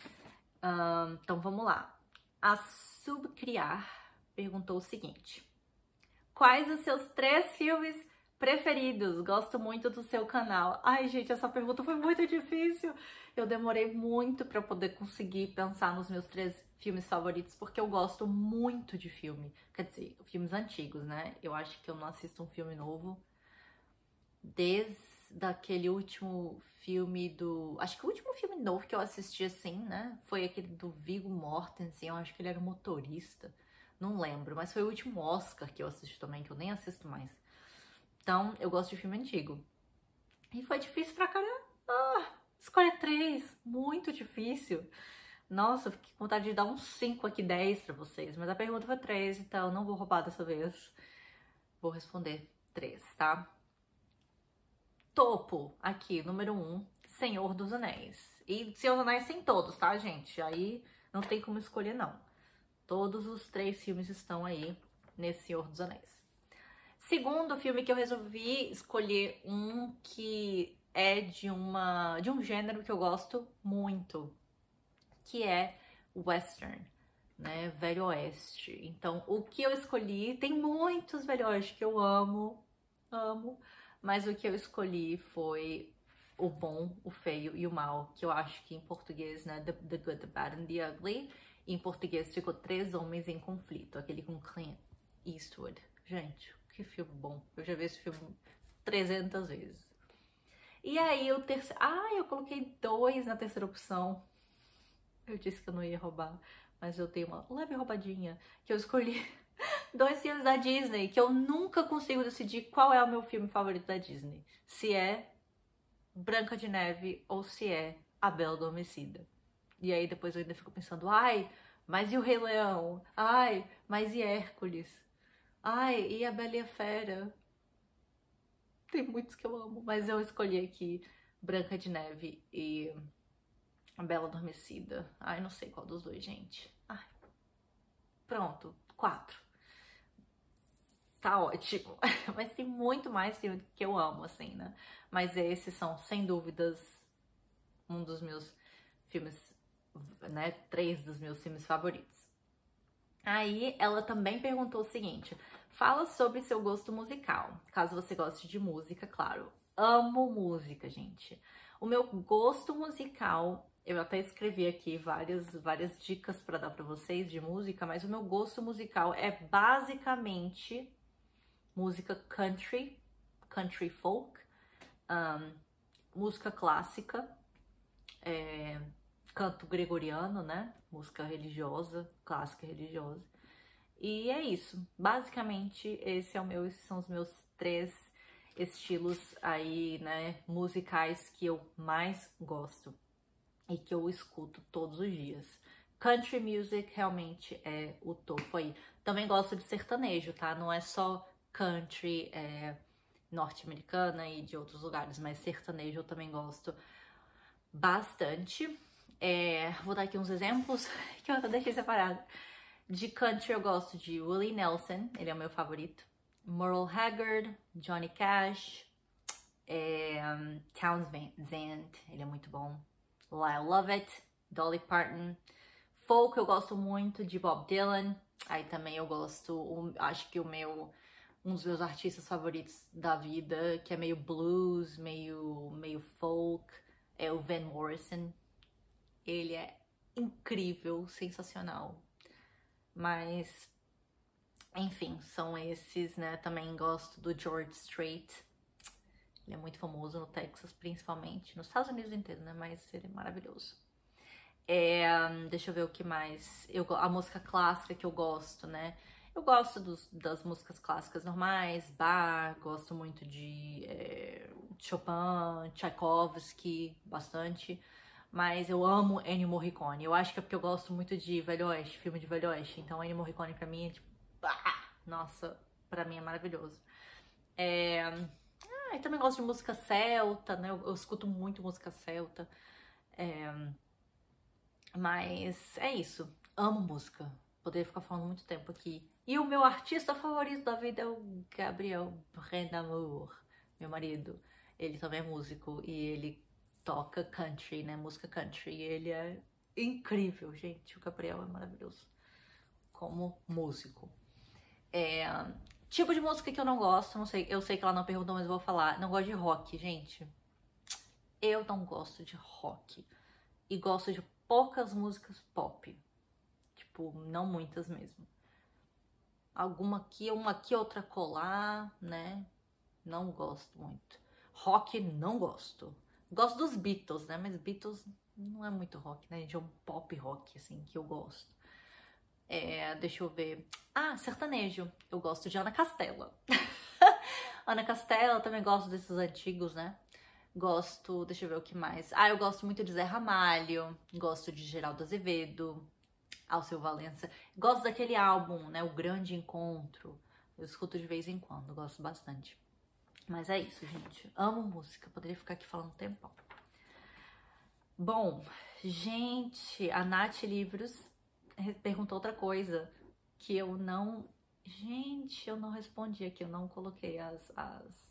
Um, então vamos lá. A Subcriar perguntou o seguinte: quais os seus três filmes Preferidos, gosto muito do seu canal. Ai, gente, essa pergunta foi muito difícil. Eu demorei muito pra poder conseguir pensar nos meus três filmes favoritos, porque eu gosto muito de filme. Quer dizer, filmes antigos, né? Eu acho que eu não assisto um filme novo desde aquele último filme do... Acho que o último filme novo que eu assisti, assim, né? Foi aquele do Viggo Mortensen. Eu acho que ele era um motorista. Não lembro, mas foi o último Oscar que eu assisti também, que eu nem assisto mais. Então, eu gosto de filme antigo. E foi difícil pra caramba. Ah, escolher três. Muito difícil. Nossa, eu fiquei com vontade de dar uns cinco aqui, dez pra vocês. Mas a pergunta foi três, então não vou roubar dessa vez. Vou responder três, tá? Topo, aqui, número um, Senhor dos Anéis. E Senhor dos Anéis tem todos, tá, gente? Aí não tem como escolher, não. Todos os três filmes estão aí nesse Senhor dos Anéis. Segundo filme que eu resolvi escolher um que é de, uma, de um gênero que eu gosto muito, que é western, né? Velho Oeste. Então, o que eu escolhi, tem muitos Velho Oeste que eu amo, amo, mas o que eu escolhi foi o bom, o feio e o mal, que eu acho que em português, né, The, the Good, the Bad and the Ugly, e em português ficou Três Homens em Conflito, aquele com Clint Eastwood. Gente, que filme bom, eu já vi esse filme trezentas vezes. E aí o terceiro, ah, eu coloquei dois na terceira opção. Eu disse que eu não ia roubar, mas eu tenho uma leve roubadinha, que eu escolhi dois filmes da Disney, que eu nunca consigo decidir qual é o meu filme favorito da Disney. Se é Branca de Neve ou se é A Bela Adormecida. E aí depois eu ainda fico pensando, ai, mas e o Rei Leão? Ai, mas e Hércules? Ai, e a Bela e a Fera? Tem muitos que eu amo, mas eu escolhi aqui Branca de Neve e A Bela Adormecida. Ai, não sei qual dos dois, gente. Ai. Pronto, quatro. Tá ótimo. Mas tem muito mais filme que eu amo, assim, né? Mas esses são, sem dúvidas, um dos meus filmes, né? Três dos meus filmes favoritos. Aí ela também perguntou o seguinte: fala sobre seu gosto musical. Caso você goste de música, claro. Amo música, gente. O meu gosto musical, eu até escrevi aqui várias, várias dicas para dar para vocês de música, mas o meu gosto musical é basicamente música country, country folk, um, música clássica, é, canto gregoriano, né? Música religiosa, clássica religiosa. E é isso. Basicamente, esse é o meu, esses são os meus três estilos aí, né, musicais que eu mais gosto e que eu escuto todos os dias. Country music realmente é o topo aí. Também gosto de sertanejo, tá? Não é só country é, norte-americana e de outros lugares, mas sertanejo eu também gosto bastante. É, vou dar aqui uns exemplos que eu até deixei separado. De country eu gosto de Willie Nelson, ele é o meu favorito. Merle Haggard, Johnny Cash, é, Townes Van Zandt, ele é muito bom. Lyle Lovett, Dolly Parton. Folk eu gosto muito de Bob Dylan. Aí também eu gosto, um, acho que o meu, um dos meus artistas favoritos da vida, que é meio blues, meio, meio folk, é o Van Morrison. Ele é incrível, sensacional. Mas, enfim, são esses, né? Também gosto do George Strait. Ele é muito famoso no Texas, principalmente. Nos Estados Unidos inteiro, né? Mas ele é maravilhoso. É, deixa eu ver o que mais. Eu, a música clássica que eu gosto, né? Eu gosto dos, das músicas clássicas normais, Bach, gosto muito de é, Chopin, Tchaikovsky, bastante. Mas eu amo Ennio Morricone. Eu acho que é porque eu gosto muito de Velho Oeste, filme de Velho Oeste. Então Ennio Morricone pra mim é tipo... Ah, nossa, pra mim é maravilhoso. É... Ah, eu também gosto de música celta, né? Eu, eu escuto muito música celta. É... Mas é isso. Amo música. Poderia ficar falando muito tempo aqui. E o meu artista favorito da vida é o Gabriel Rendamour, meu marido. Ele também é músico e ele toca country, né? Música country. E ele é incrível, gente. O Gabriel é maravilhoso como músico. É, Tipo de música que eu não gosto, não sei, eu sei que ela não perguntou, mas eu vou falar. Não gosto de rock, gente. Eu não gosto de rock. E gosto de poucas músicas pop. Tipo, não muitas mesmo. Alguma aqui, uma aqui, outra colar, né? Não gosto muito. Rock, não gosto. Gosto dos Beatles, né? Mas Beatles não é muito rock, né? De um pop rock, assim, que eu gosto. É, deixa eu ver. Ah, sertanejo. Eu gosto de Ana Castela. Ana Castela, eu também gosto desses antigos, né? Gosto, deixa eu ver o que mais. Ah, eu gosto muito de Zé Ramalho. Gosto de Geraldo Azevedo. Alceu Valença. Gosto daquele álbum, né? O Grande Encontro. Eu escuto de vez em quando, gosto bastante. Mas é isso, gente. Amo música. Poderia ficar aqui falando um tempão. Bom, gente, a Nath Livros perguntou outra coisa que eu não... Gente, eu não respondi aqui. Eu não coloquei as, as,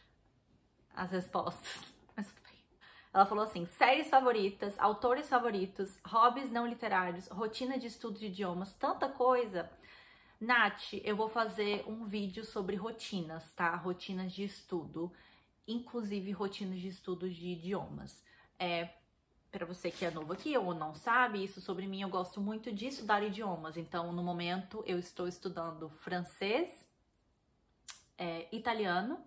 as respostas. Mas tudo bem. Ela falou assim, séries favoritas, autores favoritos, hobbies não literários, rotina de estudo de idiomas, tanta coisa. Nath, eu vou fazer um vídeo sobre rotinas, tá? Rotinas de estudo, inclusive rotinas de estudo de idiomas. É, para você que é novo aqui ou não sabe isso sobre mim, eu gosto muito de estudar idiomas. Então, no momento, eu estou estudando francês, é, italiano.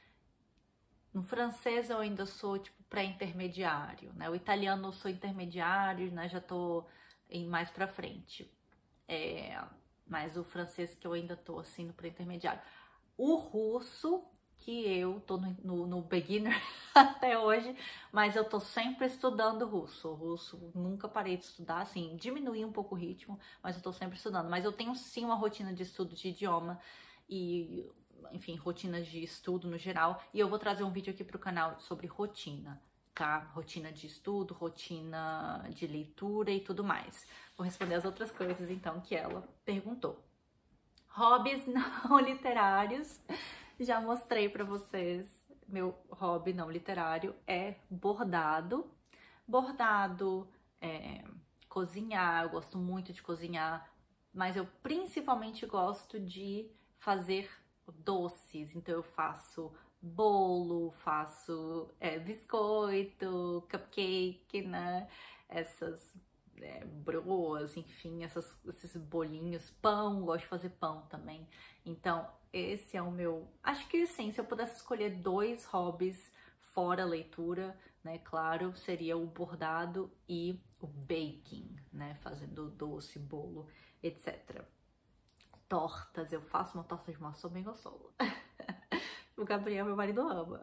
No francês, eu ainda sou, tipo, pré-intermediário, né? O italiano eu sou intermediário, né? Já tô em mais pra frente. É... Mas o francês que eu ainda tô, assim, no pré-intermediário. O russo, que eu tô no, no, no beginner até hoje, mas eu tô sempre estudando russo. O russo, nunca parei de estudar, assim, diminuí um pouco o ritmo, mas eu tô sempre estudando. Mas eu tenho, sim, uma rotina de estudo de idioma e... enfim, rotinas de estudo no geral, e eu vou trazer um vídeo aqui pro canal sobre rotina, tá? Rotina de estudo, rotina de leitura e tudo mais. Vou responder as outras coisas, então, que ela perguntou. Hobbies não literários, já mostrei pra vocês, meu hobby não literário é bordado. Bordado, é, cozinhar, eu gosto muito de cozinhar, mas eu principalmente gosto de fazer doces, então eu faço bolo, faço é, biscoito, cupcake, né? Essas é, broas, enfim, essas, esses bolinhos, pão, gosto de fazer pão também. Então, esse é o meu... Acho que sim, se eu pudesse escolher dois hobbies fora a leitura, né, claro, seria o bordado e o baking, né, fazendo doce, bolo, etcétera. Tortas, eu faço uma torta de maçã bem gostosa. O Gabriel, meu marido, ama.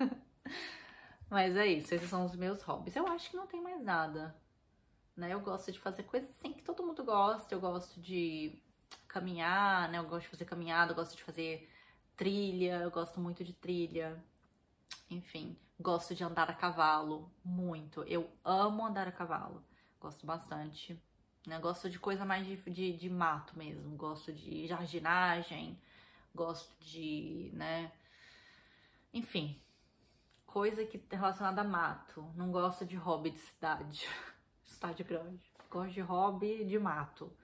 Mas é isso, esses são os meus hobbies. Eu acho que não tem mais nada, né? Eu gosto de fazer coisas assim que todo mundo gosta. Eu gosto de caminhar, né? Eu gosto de fazer caminhada, eu gosto de fazer trilha, eu gosto muito de trilha. Enfim, gosto de andar a cavalo, muito. Eu amo andar a cavalo, gosto bastante. Eu gosto de coisa mais de, de, de mato mesmo, gosto de jardinagem, gosto de, né, enfim, coisa que relacionada a mato. Não gosto de hobby de cidade, cidade grande, gosto de hobby de mato.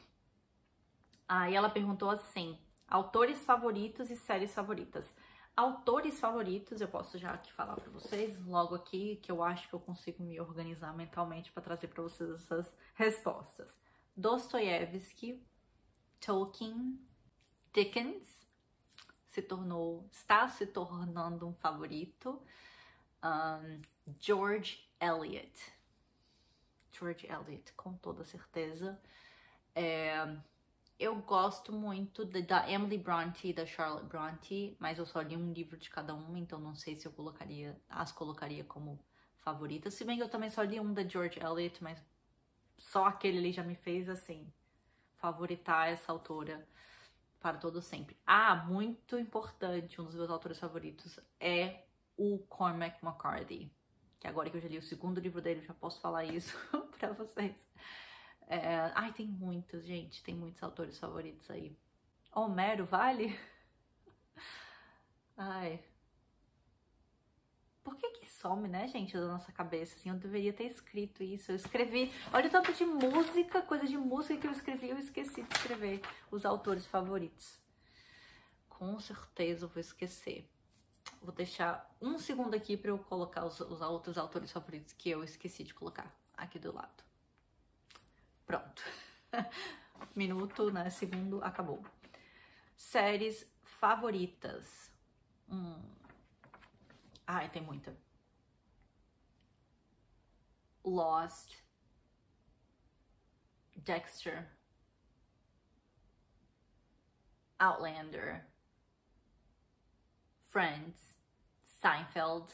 Aí ela perguntou assim, autores favoritos e séries favoritas. Autores favoritos, eu posso já aqui falar pra vocês, logo aqui, que eu acho que eu consigo me organizar mentalmente para trazer para vocês essas respostas. Dostoiévski, Tolkien, Dickens, se tornou, está se tornando um favorito, um, George Eliot, George Eliot, com toda certeza. É... Eu gosto muito de, da Emily Bronte e da Charlotte Bronte, mas eu só li um livro de cada uma, então não sei se eu colocaria, as colocaria como favoritas. Se bem que eu também só li um da George Eliot, mas só aquele ali já me fez, assim, favoritar essa autora para todo sempre. Ah, muito importante, um dos meus autores favoritos é o Cormac McCarthy, que agora que eu já li o segundo livro dele, eu já posso falar isso pra vocês. É... Ai, tem muitos, gente, tem muitos autores favoritos aí. Homero, vale? Ai. Por que que some, né, gente, da nossa cabeça, assim? Eu deveria ter escrito isso. Eu escrevi... Olha o tanto de música, coisa de música que eu escrevi, eu esqueci de escrever os autores favoritos. com certeza eu vou esquecer. Vou deixar um segundo aqui para eu colocar os, os outros autores favoritos que eu esqueci de colocar aqui do lado. Pronto. Minuto, né? Segundo, acabou. Séries favoritas. Hum. Ai, tem muita. Lost. Dexter. Outlander. Friends. Seinfeld.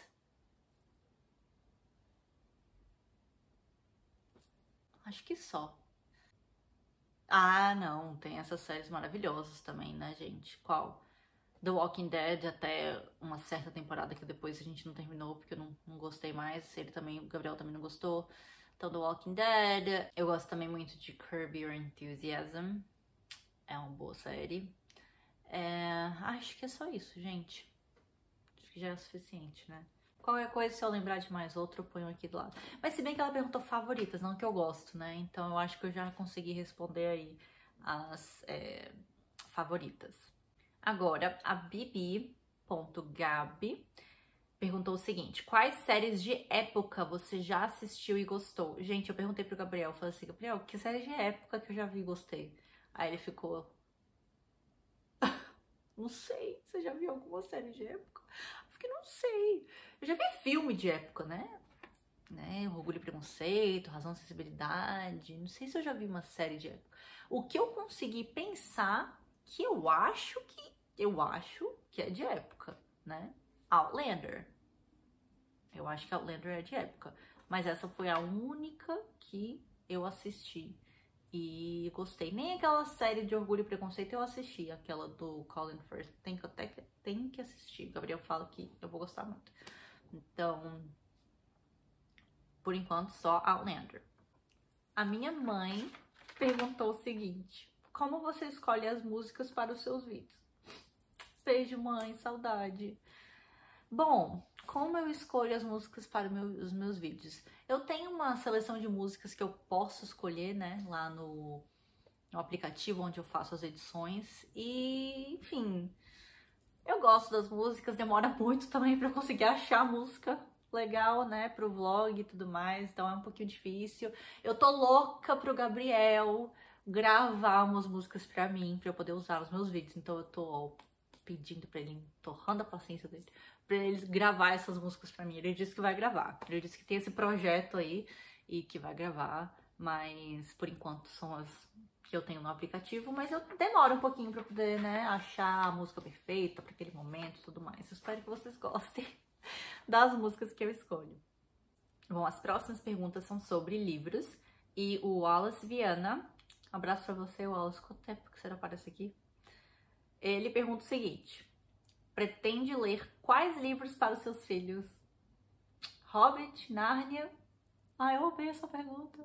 Acho que só. Ah, não, tem essas séries maravilhosas também, né, gente? Qual? The Walking Dead, até uma certa temporada que depois a gente não terminou, porque eu não, não gostei mais. Ele também, o Gabriel também não gostou. Então, The Walking Dead. Eu gosto também muito de Curb Your Enthusiasm. É uma boa série. É, acho que é só isso, gente. Acho que já é o suficiente, né? Qualquer coisa, se eu lembrar de mais outro, eu ponho aqui do lado. Mas se bem que ela perguntou favoritas, não que eu gosto, né? Então eu acho que eu já consegui responder aí as é, favoritas. Agora, a Bibi.gabi perguntou o seguinte: quais séries de época você já assistiu e gostou? Gente, eu perguntei pro Gabriel, falei assim, Gabriel, que série de época que eu já vi e gostei? Aí ele ficou... Não sei, você já viu alguma série de época? Eu fiquei, não sei. Eu já vi filme de época, né? né? Orgulho e Preconceito, Razão e Sensibilidade. Não sei se eu já vi uma série de época. O que eu consegui pensar que eu acho que... Eu acho que é de época, né? Outlander. Eu acho que Outlander é de época. Mas essa foi a única que eu assisti. E gostei. Nem aquela série de Orgulho e Preconceito eu assisti. Aquela do Colin Firth. Tem que, até, tem que assistir. O Gabriel fala que eu vou gostar muito. Então, por enquanto, só Outlander. A minha mãe perguntou o seguinte: como você escolhe as músicas para os seus vídeos? Beijo, mãe. Saudade. Bom, como eu escolho as músicas para meu, os meus vídeos? Eu tenho uma seleção de músicas que eu posso escolher, né, lá no, no aplicativo onde eu faço as edições. E, enfim, eu gosto das músicas, demora muito também para conseguir achar música legal, né, pro vlog e tudo mais, então é um pouquinho difícil. Eu tô louca pro Gabriel gravar umas músicas pra mim, pra eu poder usar nos meus vídeos, então eu tô ó, pedindo pra ele, torrando a paciência dele, pra ele gravar essas músicas pra mim. Ele disse que vai gravar, ele disse que tem esse projeto aí e que vai gravar, mas por enquanto são as que eu tenho no aplicativo, mas eu demoro um pouquinho pra poder, né, achar a música perfeita pra aquele momento e tudo mais. Eu espero que vocês gostem das músicas que eu escolho. Bom, as próximas perguntas são sobre livros e o Wallace Viana, um abraço pra você, Wallace, quanto tempo que você não aparece aqui? Ele pergunta o seguinte: pretende ler quais livros para os seus filhos? Hobbit, Nárnia? Ah, eu roubei essa pergunta.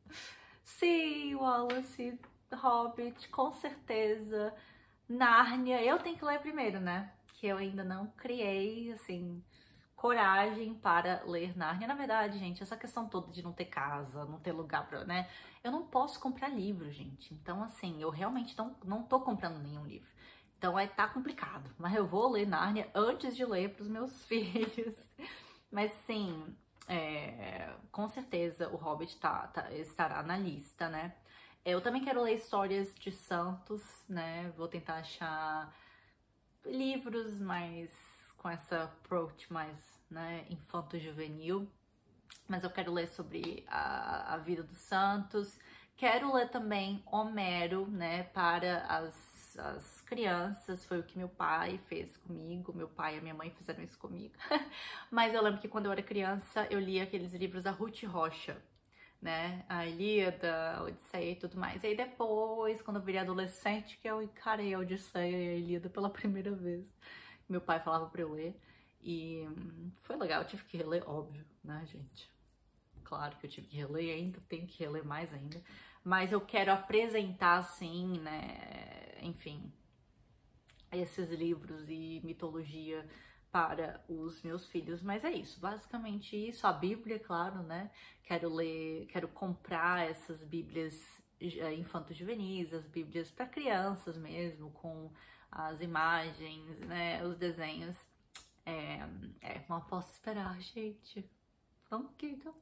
Sim, Wallace, Hobbit, com certeza. Nárnia, eu tenho que ler primeiro, né? Que eu ainda não criei, assim, coragem para ler Nárnia. Na verdade, gente, essa questão toda de não ter casa, não ter lugar pra, né? Eu não posso comprar livro, gente. Então, assim, eu realmente não, não tô comprando nenhum livro. Então, é, tá complicado. Mas eu vou ler Nárnia antes de ler pros meus filhos. Mas, sim, é, com certeza o Hobbit tá, tá, estará na lista, né? Eu também quero ler histórias de santos, né? Vou tentar achar livros mais com essa approach mais, né, infanto-juvenil. Mas eu quero ler sobre a, a vida dos santos. Quero ler também Homero, né, para as, as crianças. Foi o que meu pai fez comigo. Meu pai e a minha mãe fizeram isso comigo. Mas eu lembro que quando eu era criança, eu lia aqueles livros da Ruth Rocha, né, a Ilíada, a Odisseia e tudo mais. E aí depois, quando eu virei adolescente, que eu encarei a Odisseia e a Ilíada pela primeira vez. Meu pai falava pra eu ler e foi legal, eu tive que reler, óbvio, né, gente? Claro que eu tive que reler e ainda tenho que reler mais ainda. Mas eu quero apresentar, assim, né, enfim, esses livros e mitologia para os meus filhos. Mas é isso, basicamente isso. A Bíblia, claro, né? Quero ler, quero comprar essas Bíblias infanto-juvenis, as bíblias para crianças mesmo, com as imagens, né, os desenhos. É, é, mal posso esperar, gente. Vamos que então.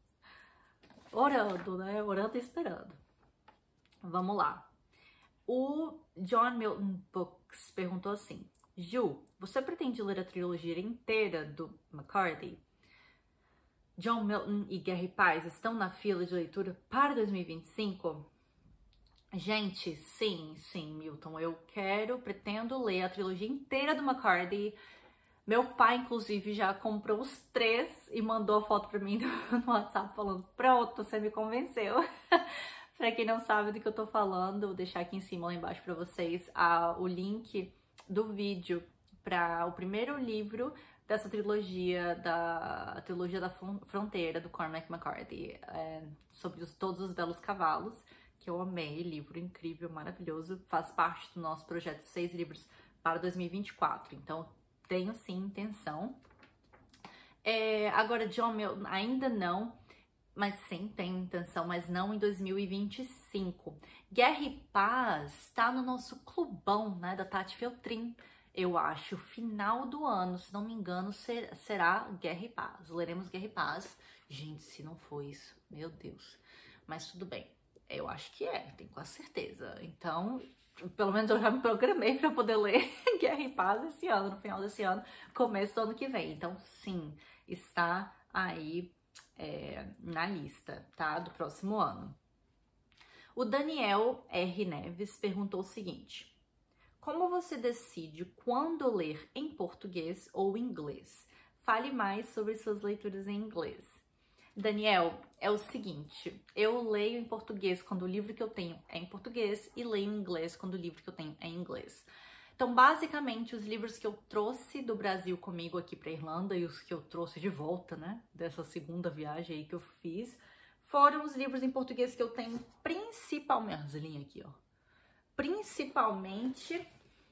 Orando, né? Orando e esperando. Vamos lá. O John Milton Books perguntou assim: Ju, você pretende ler a trilogia inteira do McCarthy? John Milton e Guerra e Paz estão na fila de leitura para dois mil e vinte e cinco? Gente, sim, sim, Milton. Eu quero, pretendo ler a trilogia inteira do McCarthy. Meu pai, inclusive, já comprou os três e mandou a foto pra mim no WhatsApp falando: pronto, você me convenceu. Pra quem não sabe do que eu tô falando, vou deixar aqui em cima, lá embaixo pra vocês, a, o link do vídeo para o primeiro livro dessa trilogia, da a trilogia da Fronteira, do Cormac McCarthy, é, sobre os, todos os belos cavalos, que eu amei, livro incrível, maravilhoso, faz parte do nosso projeto de seis livros para dois mil e vinte e quatro, então tenho sim intenção. É, agora, John Milton, ainda não, mas sim, tenho intenção, mas não em dois mil e vinte e cinco. Guerra e Paz está no nosso clubão, né, da Tati Feltrin, eu acho, final do ano, se não me engano, ser, será Guerra e Paz. Leremos Guerra e Paz. Gente, se não for isso, meu Deus. Mas tudo bem, eu acho que é, tenho quase certeza. Então, pelo menos eu já me programei para poder ler Guerra e Paz esse ano, no final desse ano, começo do ano que vem. Então, sim, está aí é, na lista, tá? Do próximo ano. O Daniel R. Neves perguntou o seguinte: como você decide quando ler em português ou inglês? Fale mais sobre suas leituras em inglês. Daniel, é o seguinte, eu leio em português quando o livro que eu tenho é em português e leio em inglês quando o livro que eu tenho é em inglês. Então, basicamente, os livros que eu trouxe do Brasil comigo aqui para Irlanda e os que eu trouxe de volta, né, dessa segunda viagem aí que eu fiz, foram os livros em português que eu tenho principalmente, as linhas aqui, ó, principalmente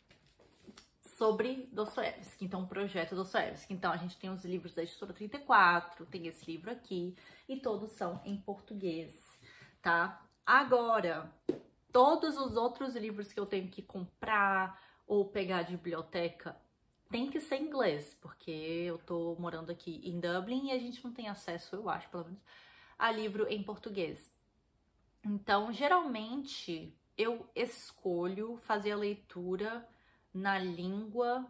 sobre Dostoiévski, então o projeto Dostoiévski. Então a gente tem os livros da Editora trinta e quatro, tem esse livro aqui, e todos são em português, tá? Agora, todos os outros livros que eu tenho que comprar ou pegar de biblioteca tem que ser em inglês, porque eu tô morando aqui em Dublin e a gente não tem acesso, eu acho, pelo menos, a livro em português. Então, geralmente, eu escolho fazer a leitura na língua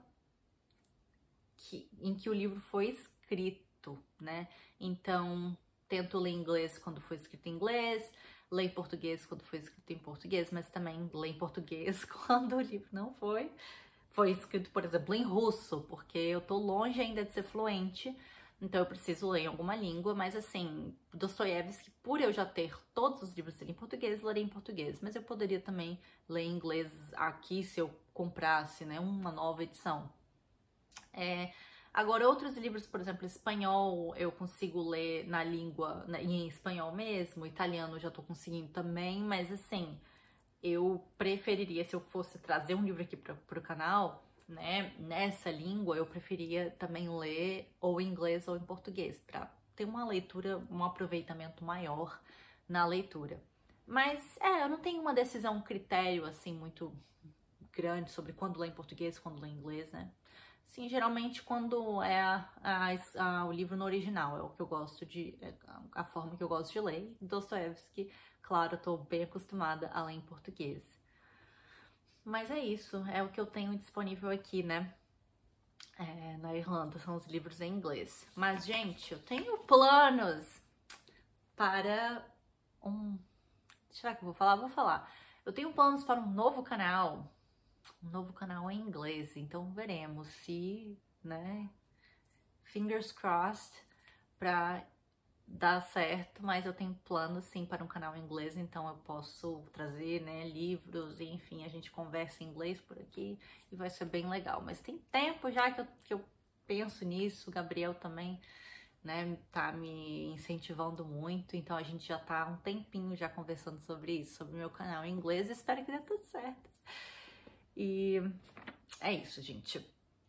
que, em que o livro foi escrito, né? Então, tento ler inglês quando foi escrito em inglês, ler em português quando foi escrito em português, mas também ler em português quando o livro não foi. Foi escrito, por exemplo, em russo, porque eu tô longe ainda de ser fluente, então eu preciso ler em alguma língua, mas assim, Dostoiévski, por eu já ter todos os livros dele em português, lerei em português, mas eu poderia também ler em inglês aqui se eu comprasse, né, uma nova edição. É, agora, outros livros, por exemplo, espanhol, eu consigo ler na língua, né, em espanhol mesmo, italiano eu já tô conseguindo também, mas assim, eu preferiria, se eu fosse trazer um livro aqui para o canal, né, nessa língua, eu preferia também ler ou em inglês ou em português, para ter uma leitura, um aproveitamento maior na leitura. Mas, é, eu não tenho uma decisão, um critério, assim, muito grande sobre quando ler em português, quando ler em inglês, né? Sim, geralmente quando é a, a, a, o livro no original, é o que eu gosto de, é a forma que eu gosto de ler. Dostoiévski, claro, eu tô bem acostumada a ler em português. Mas é isso, é o que eu tenho disponível aqui, né, é, na Irlanda, são os livros em inglês. Mas, gente, eu tenho planos para um... Será que eu vou falar? Vou falar. Eu tenho planos para um novo canal, um novo canal em inglês, então veremos se, né, fingers crossed, para dar certo, mas eu tenho planos sim para um canal em inglês, então eu posso trazer, né, livros, e enfim, a gente conversa em inglês por aqui e vai ser bem legal. Mas tem tempo já que eu, que eu penso nisso, o Gabriel também, né, tá me incentivando muito, então a gente já tá há um tempinho já conversando sobre isso, sobre o meu canal em inglês, e espero que dê tudo certo. E é isso, gente.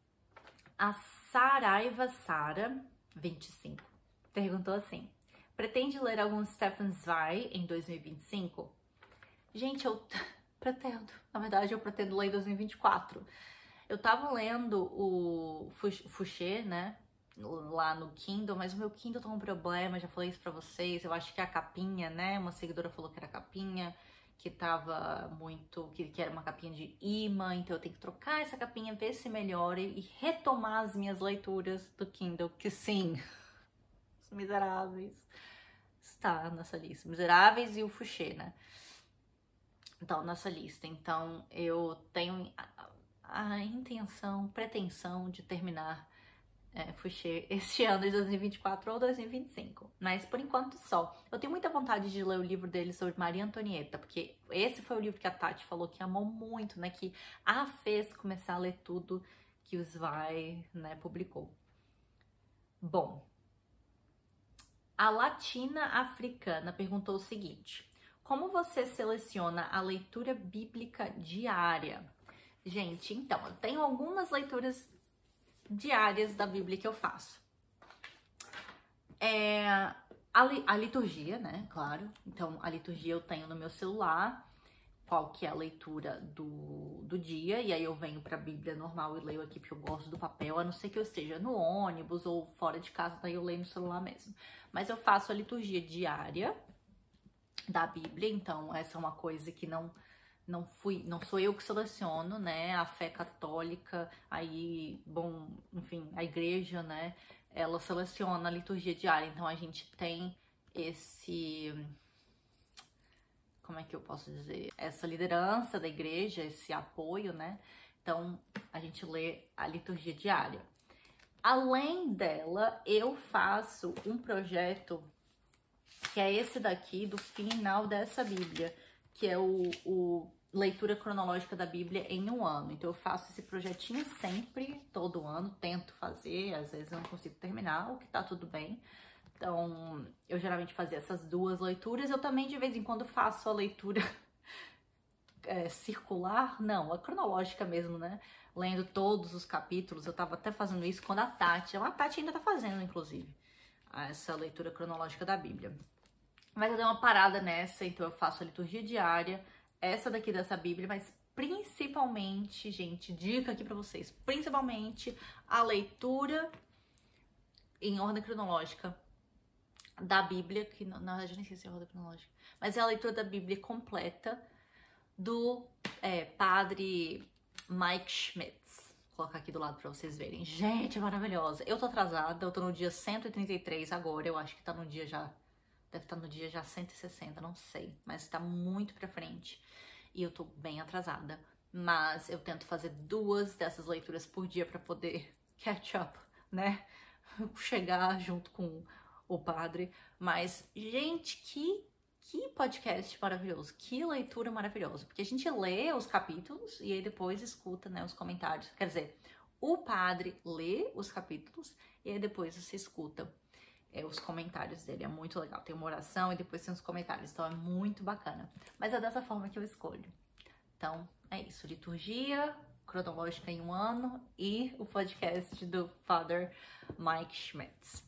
A Saraiva Sara, vinte e cinco, perguntou assim: pretende ler algum Stefan Zweig em dois mil e vinte e cinco? Gente, eu pretendo, na verdade eu pretendo ler em dois mil e vinte e quatro. Eu tava lendo o Fouché, né, lá no Kindle, mas o meu Kindle tá um problema, já falei isso pra vocês, eu acho que é a capinha, né, uma seguidora falou que era a capinha, que tava muito, que, que era uma capinha de imã, então eu tenho que trocar essa capinha, ver se melhora e, e retomar as minhas leituras do Kindle, que sim, Os Miseráveis está nessa lista, Miseráveis e o Fouché, né, então nessa lista, então eu tenho a, a intenção, pretensão de terminar É, Fouché este ano de dois mil e vinte e quatro ou dois mil e vinte e cinco, mas por enquanto só. Eu tenho muita vontade de ler o livro dele sobre Maria Antonieta, porque esse foi o livro que a Tati falou que amou muito, né, que a fez começar a ler tudo que o Zwei, né, publicou. Bom, a Latina Africana perguntou o seguinte: como você seleciona a leitura bíblica diária? Gente, então, eu tenho algumas leituras diárias da Bíblia que eu faço. É, a, li, a liturgia, né, claro. Então, a liturgia eu tenho no meu celular, qual que é a leitura do, do dia, e aí eu venho pra Bíblia normal e leio aqui, porque eu gosto do papel, a não ser que eu esteja no ônibus ou fora de casa, daí eu leio no celular mesmo. Mas eu faço a liturgia diária da Bíblia, então essa é uma coisa que não... Não fui, não sou eu que seleciono, né, a fé católica, aí, bom, enfim, a igreja, né, ela seleciona a liturgia diária, então a gente tem esse, como é que eu posso dizer, essa liderança da igreja, esse apoio, né, então a gente lê a liturgia diária. Além dela, eu faço um projeto que é esse daqui, do final dessa Bíblia, que é o, o leitura cronológica da Bíblia em um ano. Então eu faço esse projetinho sempre, todo ano, tento fazer, às vezes eu não consigo terminar, o que tá tudo bem. Então eu geralmente fazia essas duas leituras, eu também de vez em quando faço a leitura é, circular, não, a cronológica mesmo, né? Lendo todos os capítulos, eu tava até fazendo isso quando a Tati, a Tati ainda tá fazendo, inclusive, essa leitura cronológica da Bíblia. Mas eu dei uma parada nessa, então eu faço a liturgia diária, essa daqui dessa Bíblia, mas principalmente, gente, dica aqui pra vocês, principalmente a leitura em ordem cronológica da Bíblia, que na verdade eu nem sei se é ordem cronológica, mas é a leitura da Bíblia completa do é, padre Mike Schmitz. Vou colocar aqui do lado pra vocês verem. Gente, é maravilhosa. Eu tô atrasada, eu tô no dia cento e trinta e três agora, eu acho que tá no dia já... Deve estar no dia já cento e sessenta, não sei. Mas tá muito pra frente. E eu tô bem atrasada. Mas eu tento fazer duas dessas leituras por dia pra poder catch up, né? Chegar junto com o padre. Mas, gente, que, que podcast maravilhoso. Que leitura maravilhosa. Porque a gente lê os capítulos e aí depois escuta, né, os comentários. Quer dizer, o padre lê os capítulos e aí depois você escuta É, os comentários dele, é muito legal. Tem uma oração e depois tem os comentários, então é muito bacana. Mas é dessa forma que eu escolho. Então, é isso. Liturgia cronológica em um ano e o podcast do Father Mike Schmitz.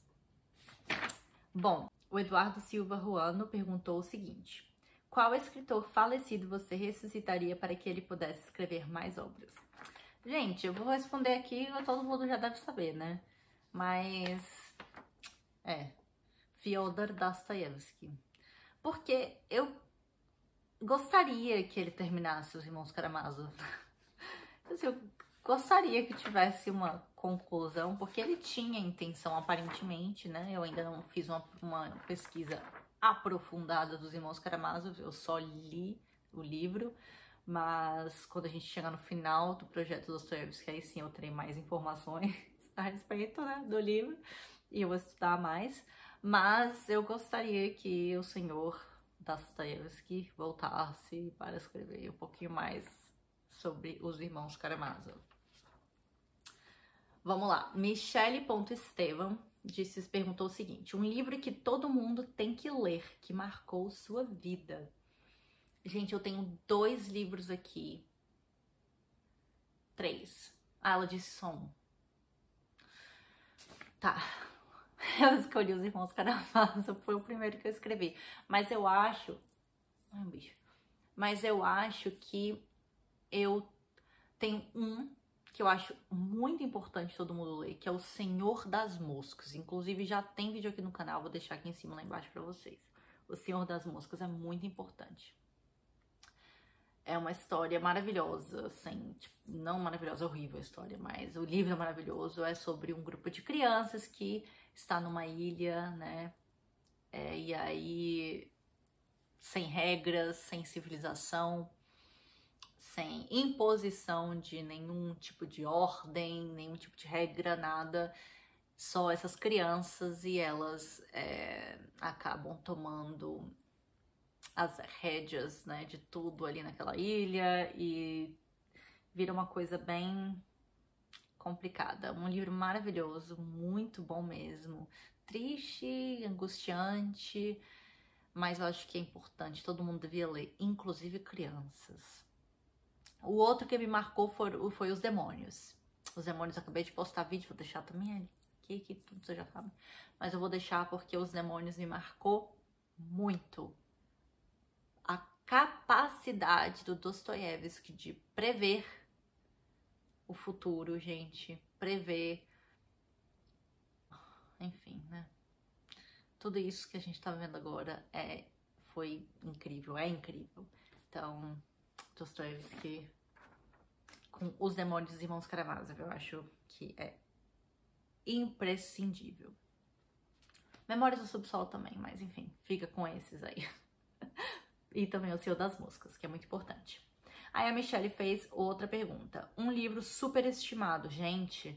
Bom, o Eduardo Silva Ruano perguntou o seguinte: qual escritor falecido você ressuscitaria para que ele pudesse escrever mais obras? Gente, eu vou responder aqui, todo mundo já deve saber, né? Mas... É, Fyodor Dostoiévski. Porque eu gostaria que ele terminasse Os Irmãos Karamazov. Assim, eu gostaria que tivesse uma conclusão, porque ele tinha intenção, aparentemente, né? Eu ainda não fiz uma, uma pesquisa aprofundada dos Irmãos Karamazov, eu só li o livro, mas quando a gente chegar no final do projeto Dostoiévski, aí sim eu terei mais informações a respeito, né, do livro. E eu vou estudar mais, mas eu gostaria que o senhor Dostoiévski voltasse para escrever um pouquinho mais sobre os irmãos Karamazov. Vamos lá, Michele.Estevam disse, perguntou o seguinte: um livro que todo mundo tem que ler, que marcou sua vida. Gente, eu tenho dois livros aqui. Três. Ah, ela disse só um. Tá. Eu escolhi Os Irmãos Karamazov, foi o primeiro que eu escrevi. Mas eu acho... Ai, bicho. mas eu acho que eu tenho um que eu acho muito importante todo mundo ler, que é O Senhor das Moscas. Inclusive já tem vídeo aqui no canal, vou deixar aqui em cima, lá embaixo pra vocês. O Senhor das Moscas é muito importante. É uma história maravilhosa, assim, tipo, não maravilhosa, é horrível a história, mas o livro é maravilhoso. É sobre um grupo de crianças que está numa ilha, né, é, e aí, sem regras, sem civilização, sem imposição de nenhum tipo de ordem, nenhum tipo de regra, nada. Só essas crianças e elas é, acabam tomando as rédeas, né, de tudo ali naquela ilha e vira uma coisa bem complicada. Um livro maravilhoso, muito bom mesmo. Triste, angustiante, mas eu acho que é importante, todo mundo devia ler, inclusive crianças. O outro que me marcou foi, foi Os Demônios. Os Demônios, eu acabei de postar vídeo, vou deixar também aqui, que tudo você já sabe. Mas eu vou deixar porque Os Demônios me marcou muito. A capacidade do Dostoiévski de prever o futuro, gente. Prever. Enfim, né? Tudo isso que a gente tá vendo agora é, foi incrível, é incrível. Então, Dostoiévski com Os Demônios dos Irmãos Karamazov, eu acho que é imprescindível. Memórias do Subsolo também, mas enfim, fica com esses aí. E também O Senhor das Moscas, que é muito importante. Aí a Michelle fez outra pergunta. Um livro superestimado, gente.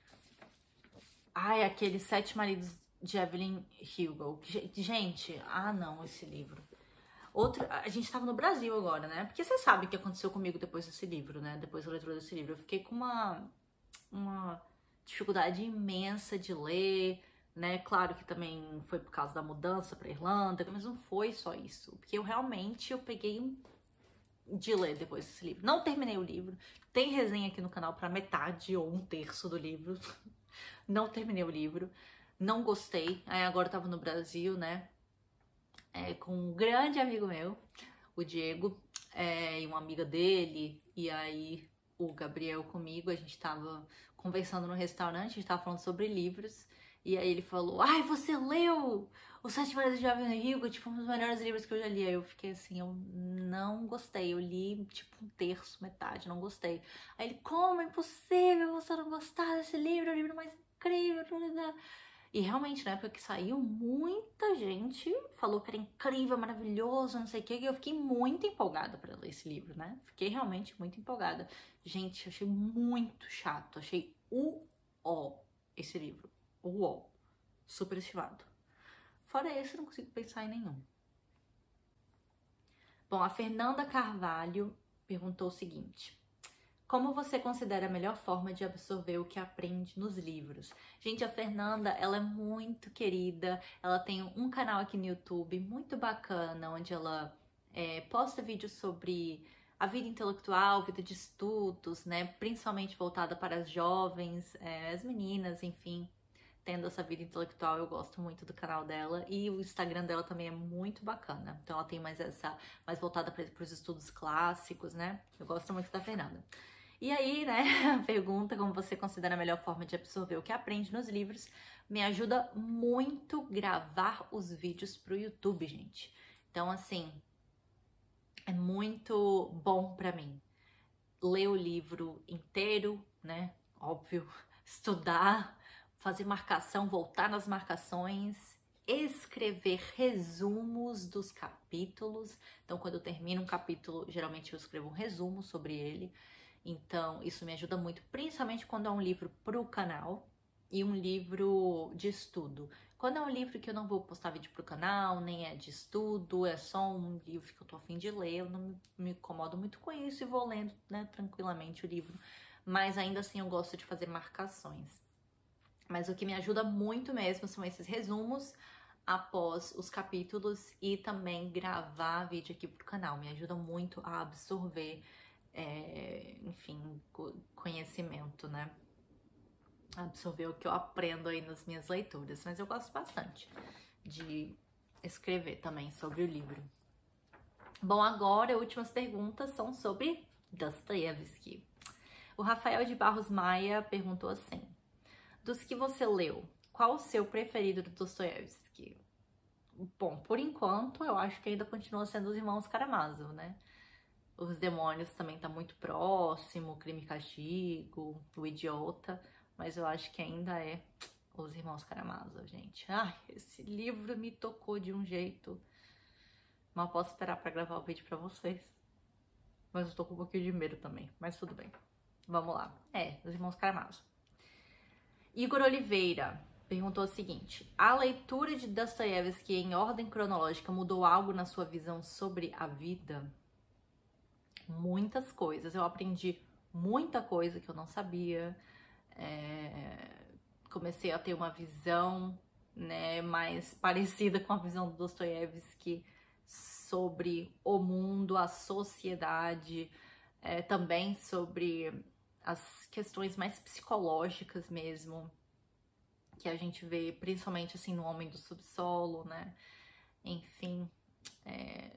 Ai, aquele Sete Maridos de Evelyn Hugo. Gente, ah não, esse livro. Outro, a gente tava no Brasil agora, né? Porque você sabe o que aconteceu comigo depois desse livro, né? Depois da leitura desse livro. Eu fiquei com uma, uma dificuldade imensa de ler, né? Claro que também foi por causa da mudança pra Irlanda, mas não foi só isso. Porque eu realmente, eu peguei um de ler depois desse livro. Não terminei o livro. Tem resenha aqui no canal pra metade ou um terço do livro. Não terminei o livro. Não gostei. Aí agora eu tava no Brasil, né? É, com um grande amigo meu, o Diego, é, e uma amiga dele, e aí o Gabriel comigo, a gente tava conversando no restaurante, a gente tava falando sobre livros, e aí ele falou, ai, você leu Os Sete Maridos de Evelyn Hugo, tipo, um dos melhores livros que eu já li. Aí eu fiquei assim, eu não gostei, eu li tipo um terço, metade, não gostei. Aí ele, como é impossível você não gostar desse livro, é o livro mais incrível, e realmente, na época que saiu, muita gente falou que era incrível, maravilhoso, não sei o que, e eu fiquei muito empolgada para ler esse livro, né? Fiquei realmente muito empolgada. Gente, eu achei muito chato, achei o ó esse livro, o ó, super estimado. Fora esse, eu não consigo pensar em nenhum. Bom, a Fernanda Carvalho perguntou o seguinte: como você considera a melhor forma de absorver o que aprende nos livros? Gente, a Fernanda, ela é muito querida, ela tem um canal aqui no YouTube muito bacana, onde ela é, posta vídeos sobre a vida intelectual, vida de estudos, né? Principalmente voltada para as jovens, é, as meninas, enfim, tendo essa vida intelectual. Eu gosto muito do canal dela e o Instagram dela também é muito bacana. Então ela tem mais essa, mais voltada para os estudos clássicos, né? Eu gosto muito da Fernanda. E aí, né, a pergunta, como você considera a melhor forma de absorver o que aprende nos livros, me ajuda muito gravar os vídeos pro YouTube, gente. Então, assim, é muito bom pra mim ler o livro inteiro, né, óbvio, estudar, fazer marcação, voltar nas marcações, escrever resumos dos capítulos. Então, quando eu termino um capítulo, geralmente eu escrevo um resumo sobre ele. Então, isso me ajuda muito, principalmente quando é um livro pro canal e um livro de estudo. Quando é um livro que eu não vou postar vídeo pro canal, nem é de estudo, é só um livro que eu tô a fim de ler, eu não me incomodo muito com isso e vou lendo, né, tranquilamente o livro. Mas ainda assim eu gosto de fazer marcações. Mas o que me ajuda muito mesmo são esses resumos após os capítulos e também gravar vídeo aqui pro canal. Me ajuda muito a absorver É, enfim, conhecimento, né? Absorver o que eu aprendo aí nas minhas leituras. Mas eu gosto bastante de escrever também sobre o livro. Bom, agora, últimas perguntas são sobre Dostoiévski. O Rafael de Barros Maia perguntou assim: dos que você leu, qual o seu preferido do Dostoiévski? Bom, por enquanto, eu acho que ainda continua sendo Os Irmãos Karamazov, né? Os Demônios também tá muito próximo, Crime e Castigo, O Idiota, mas eu acho que ainda é Os Irmãos Karamazov, gente. Ai, esse livro me tocou de um jeito. Mal posso esperar pra gravar o vídeo pra vocês. Mas eu tô com um pouquinho de medo também, mas tudo bem. Vamos lá. É, Os Irmãos Karamazov. Igor Oliveira perguntou o seguinte: a leitura de Dostoiévski em ordem cronológica mudou algo na sua visão sobre a vida? Muitas coisas. Eu aprendi muita coisa que eu não sabia. É... Comecei a ter uma visão, né, mais parecida com a visão do Dostoiévski sobre o mundo, a sociedade, é, também sobre as questões mais psicológicas mesmo, que a gente vê principalmente assim no Homem do Subsolo, né? Enfim, é...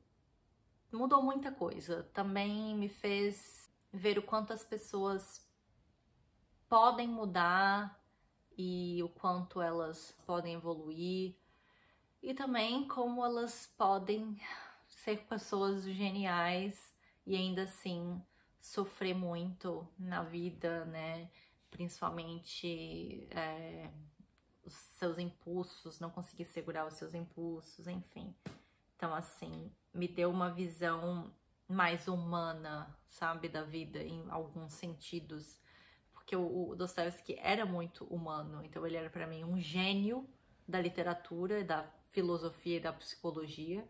mudou muita coisa. Também me fez ver o quanto as pessoas podem mudar e o quanto elas podem evoluir, e também como elas podem ser pessoas geniais e ainda assim sofrer muito na vida, né? Principalmente é, os seus impulsos, não conseguir segurar os seus impulsos, enfim. Então, assim, me deu uma visão mais humana, sabe, da vida em alguns sentidos. Porque o, o Dostoiévski era muito humano, então ele era para mim um gênio da literatura, da filosofia e da psicologia,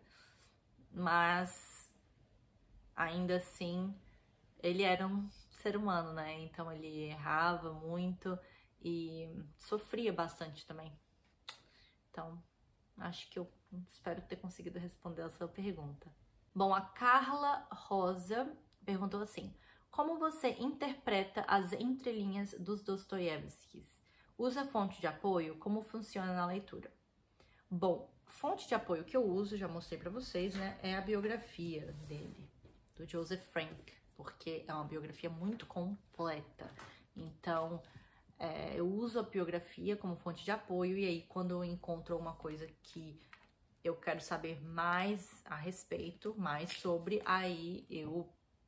mas ainda assim ele era um ser humano, né? Então ele errava muito e sofria bastante também. Então, acho que eu espero ter conseguido responder a sua pergunta. Bom, a Carla Rosa perguntou assim: como você interpreta as entrelinhas dos Dostoiévskis? Usa fonte de apoio? Como funciona na leitura? Bom, fonte de apoio que eu uso, já mostrei pra vocês, né? É a biografia dele, do Joseph Frank, porque é uma biografia muito completa. Então, é, eu uso a biografia como fonte de apoio, e aí quando eu encontro uma coisa que eu quero saber mais a respeito, mais sobre, aí eu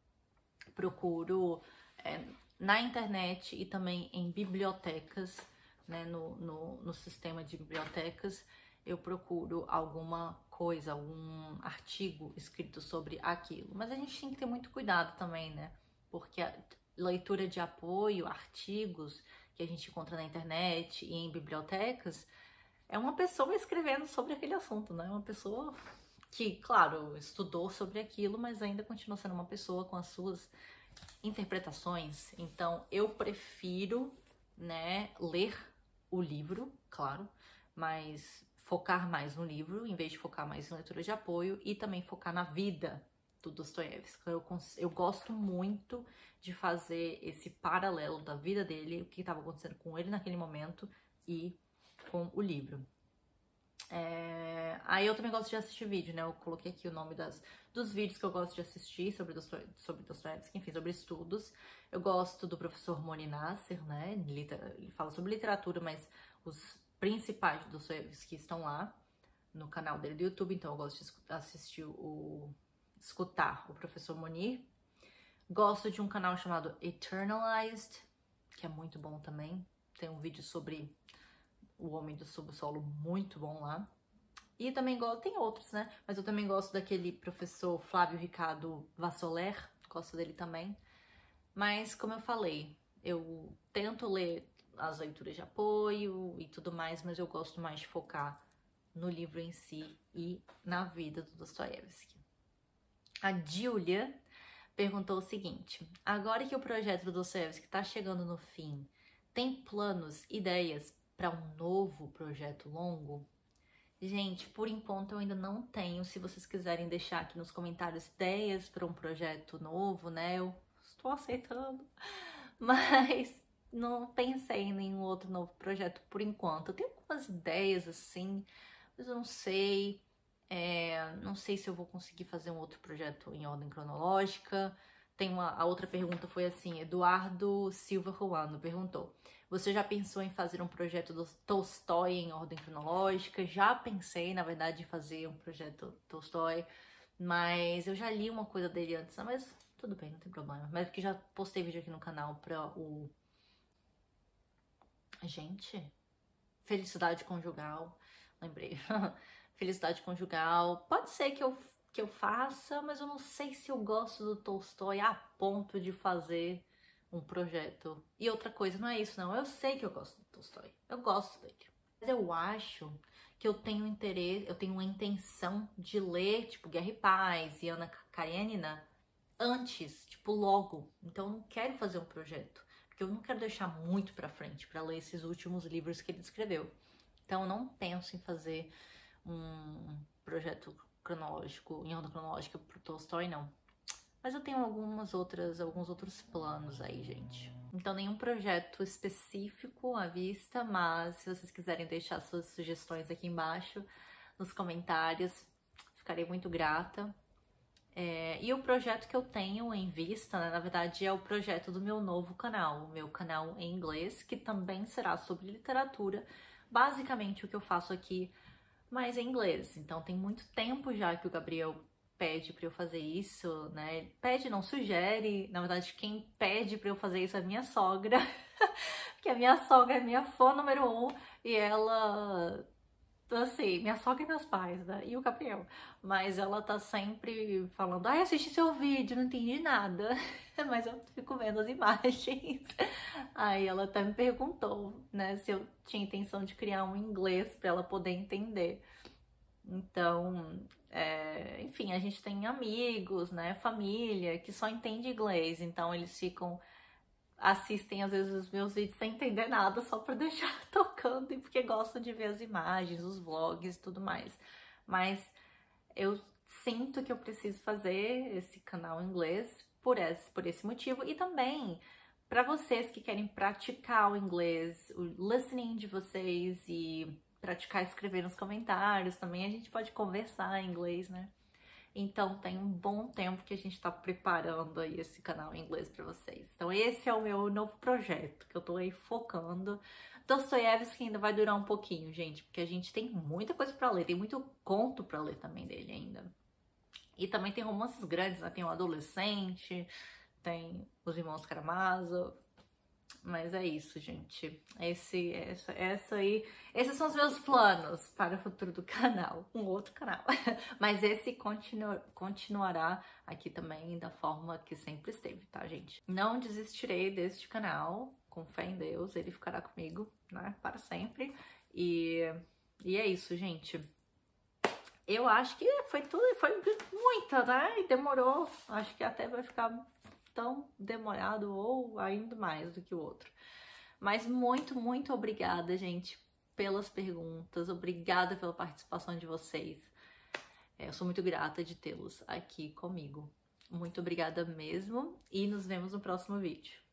procuro é, na internet e também em bibliotecas, né, no, no, no sistema de bibliotecas, eu procuro alguma coisa, algum artigo escrito sobre aquilo. Mas a gente tem que ter muito cuidado também, né? Porque a leitura de apoio, artigos que a gente encontra na internet e em bibliotecas, é uma pessoa escrevendo sobre aquele assunto, né? Uma pessoa que, claro, estudou sobre aquilo, mas ainda continua sendo uma pessoa com as suas interpretações. Então, eu prefiro, né, ler o livro, claro, mas focar mais no livro, em vez de focar mais em leitura de apoio, e também focar na vida do Dostoiévski. Eu, eu gosto muito de fazer esse paralelo da vida dele, o que estava acontecendo com ele naquele momento e com o livro. É... Aí eu também gosto de assistir vídeo, né? Eu coloquei aqui o nome das, dos vídeos que eu gosto de assistir sobre Dostoiévski, sobre Dostoiévski, enfim, sobre estudos. Eu gosto do professor Moni Nasser, né? Ele fala sobre literatura, mas os principais do Dostoiévski estão lá no canal dele do YouTube, então eu gosto de assistir o... escutar o professor Moni. Gosto de um canal chamado Eternalized, que é muito bom também. Tem um vídeo sobre o Homem do Subsolo muito bom lá. E também gosto, tem outros, né? Mas eu também gosto daquele professor Flávio Ricardo Vassoler, gosto dele também. Mas, como eu falei, eu tento ler as leituras de apoio e tudo mais, mas eu gosto mais de focar no livro em si e na vida do Dostoiévski. A Júlia perguntou o seguinte: agora que o projeto do Dostoiévski está chegando no fim, tem planos, ideias para um novo projeto longo? Gente, por enquanto eu ainda não tenho. Se vocês quiserem deixar aqui nos comentários ideias para um projeto novo, né? Eu estou aceitando. Mas não pensei em nenhum outro novo projeto por enquanto. Eu tenho algumas ideias assim, mas eu não sei. É, não sei se eu vou conseguir fazer um outro projeto em ordem cronológica. Tem uma, a outra pergunta foi assim, Eduardo Silva Ruano perguntou: você já pensou em fazer um projeto do Tolstói em ordem cronológica? Já pensei, na verdade, em fazer um projeto Tolstói, mas eu já li uma coisa dele antes, mas tudo bem, não tem problema. Mas porque já postei vídeo aqui no canal pra o... Gente, Felicidade Conjugal, lembrei. Felicidade Conjugal, pode ser que eu que eu faça, mas eu não sei se eu gosto do Tolstói a ponto de fazer um projeto. E outra coisa, não é isso não, eu sei que eu gosto do Tolstói, eu gosto dele. Mas eu acho que eu tenho interesse, eu tenho uma intenção de ler, tipo, Guerra e Paz e Ana Karenina antes, tipo, logo. Então eu não quero fazer um projeto, porque eu não quero deixar muito pra frente pra ler esses últimos livros que ele escreveu. Então eu não penso em fazer um projeto cronológico, em ordem cronológica pro Tolstói, não. Mas eu tenho algumas outras, alguns outros planos aí, gente. Então, nenhum projeto específico à vista, mas se vocês quiserem deixar suas sugestões aqui embaixo, nos comentários, ficarei muito grata. É, e o projeto que eu tenho em vista, né, na verdade, é o projeto do meu novo canal, o meu canal em inglês, que também será sobre literatura. Basicamente, o que eu faço aqui, mas em inglês. Então tem muito tempo já que o Gabriel pede pra eu fazer isso, né? Pede, não sugere. Na verdade, quem pede pra eu fazer isso é minha sogra. Porque a minha sogra é minha fã número um. E ela... assim, minha sogra e meus pais, né? E o Gabriel. Mas ela tá sempre falando: ai, assisti seu vídeo, não entendi nada. Mas eu fico vendo as imagens. Aí ela até me perguntou, né, se eu tinha intenção de criar um inglês pra ela poder entender. Então, é, enfim, a gente tem amigos, né, família que só entende inglês. Então eles ficam... assistem às vezes os meus vídeos sem entender nada, só pra deixar tocando e porque gostam de ver as imagens, os vlogs e tudo mais. Mas eu sinto que eu preciso fazer esse canal em inglês por esse, por esse motivo. E também para vocês que querem praticar o inglês, o listening de vocês e praticar escrever nos comentários também, a gente pode conversar em inglês, né? Então tem um bom tempo que a gente tá preparando aí esse canal em inglês pra vocês. Então esse é o meu novo projeto, que eu tô aí focando. Dostoiévski ainda vai durar um pouquinho, gente, porque a gente tem muita coisa pra ler, tem muito conto pra ler também dele ainda. E também tem romances grandes, né? Tem o Adolescente, tem Os Irmãos Karamazov. Mas é isso, gente. Esse, essa, essa aí, esses são os meus planos para o futuro do canal. Um outro canal. Mas esse continu, continuará aqui também da forma que sempre esteve, tá, gente? Não desistirei deste canal. Com fé em Deus, ele ficará comigo, né? Para sempre. E, e é isso, gente. Eu acho que foi tudo, foi muita, né? E demorou. Acho que até vai ficar tão demorado ou ainda mais do que o outro. Mas muito, muito obrigada, gente, pelas perguntas. Obrigada pela participação de vocês. Eu sou muito grata de tê-los aqui comigo. Muito obrigada mesmo e nos vemos no próximo vídeo.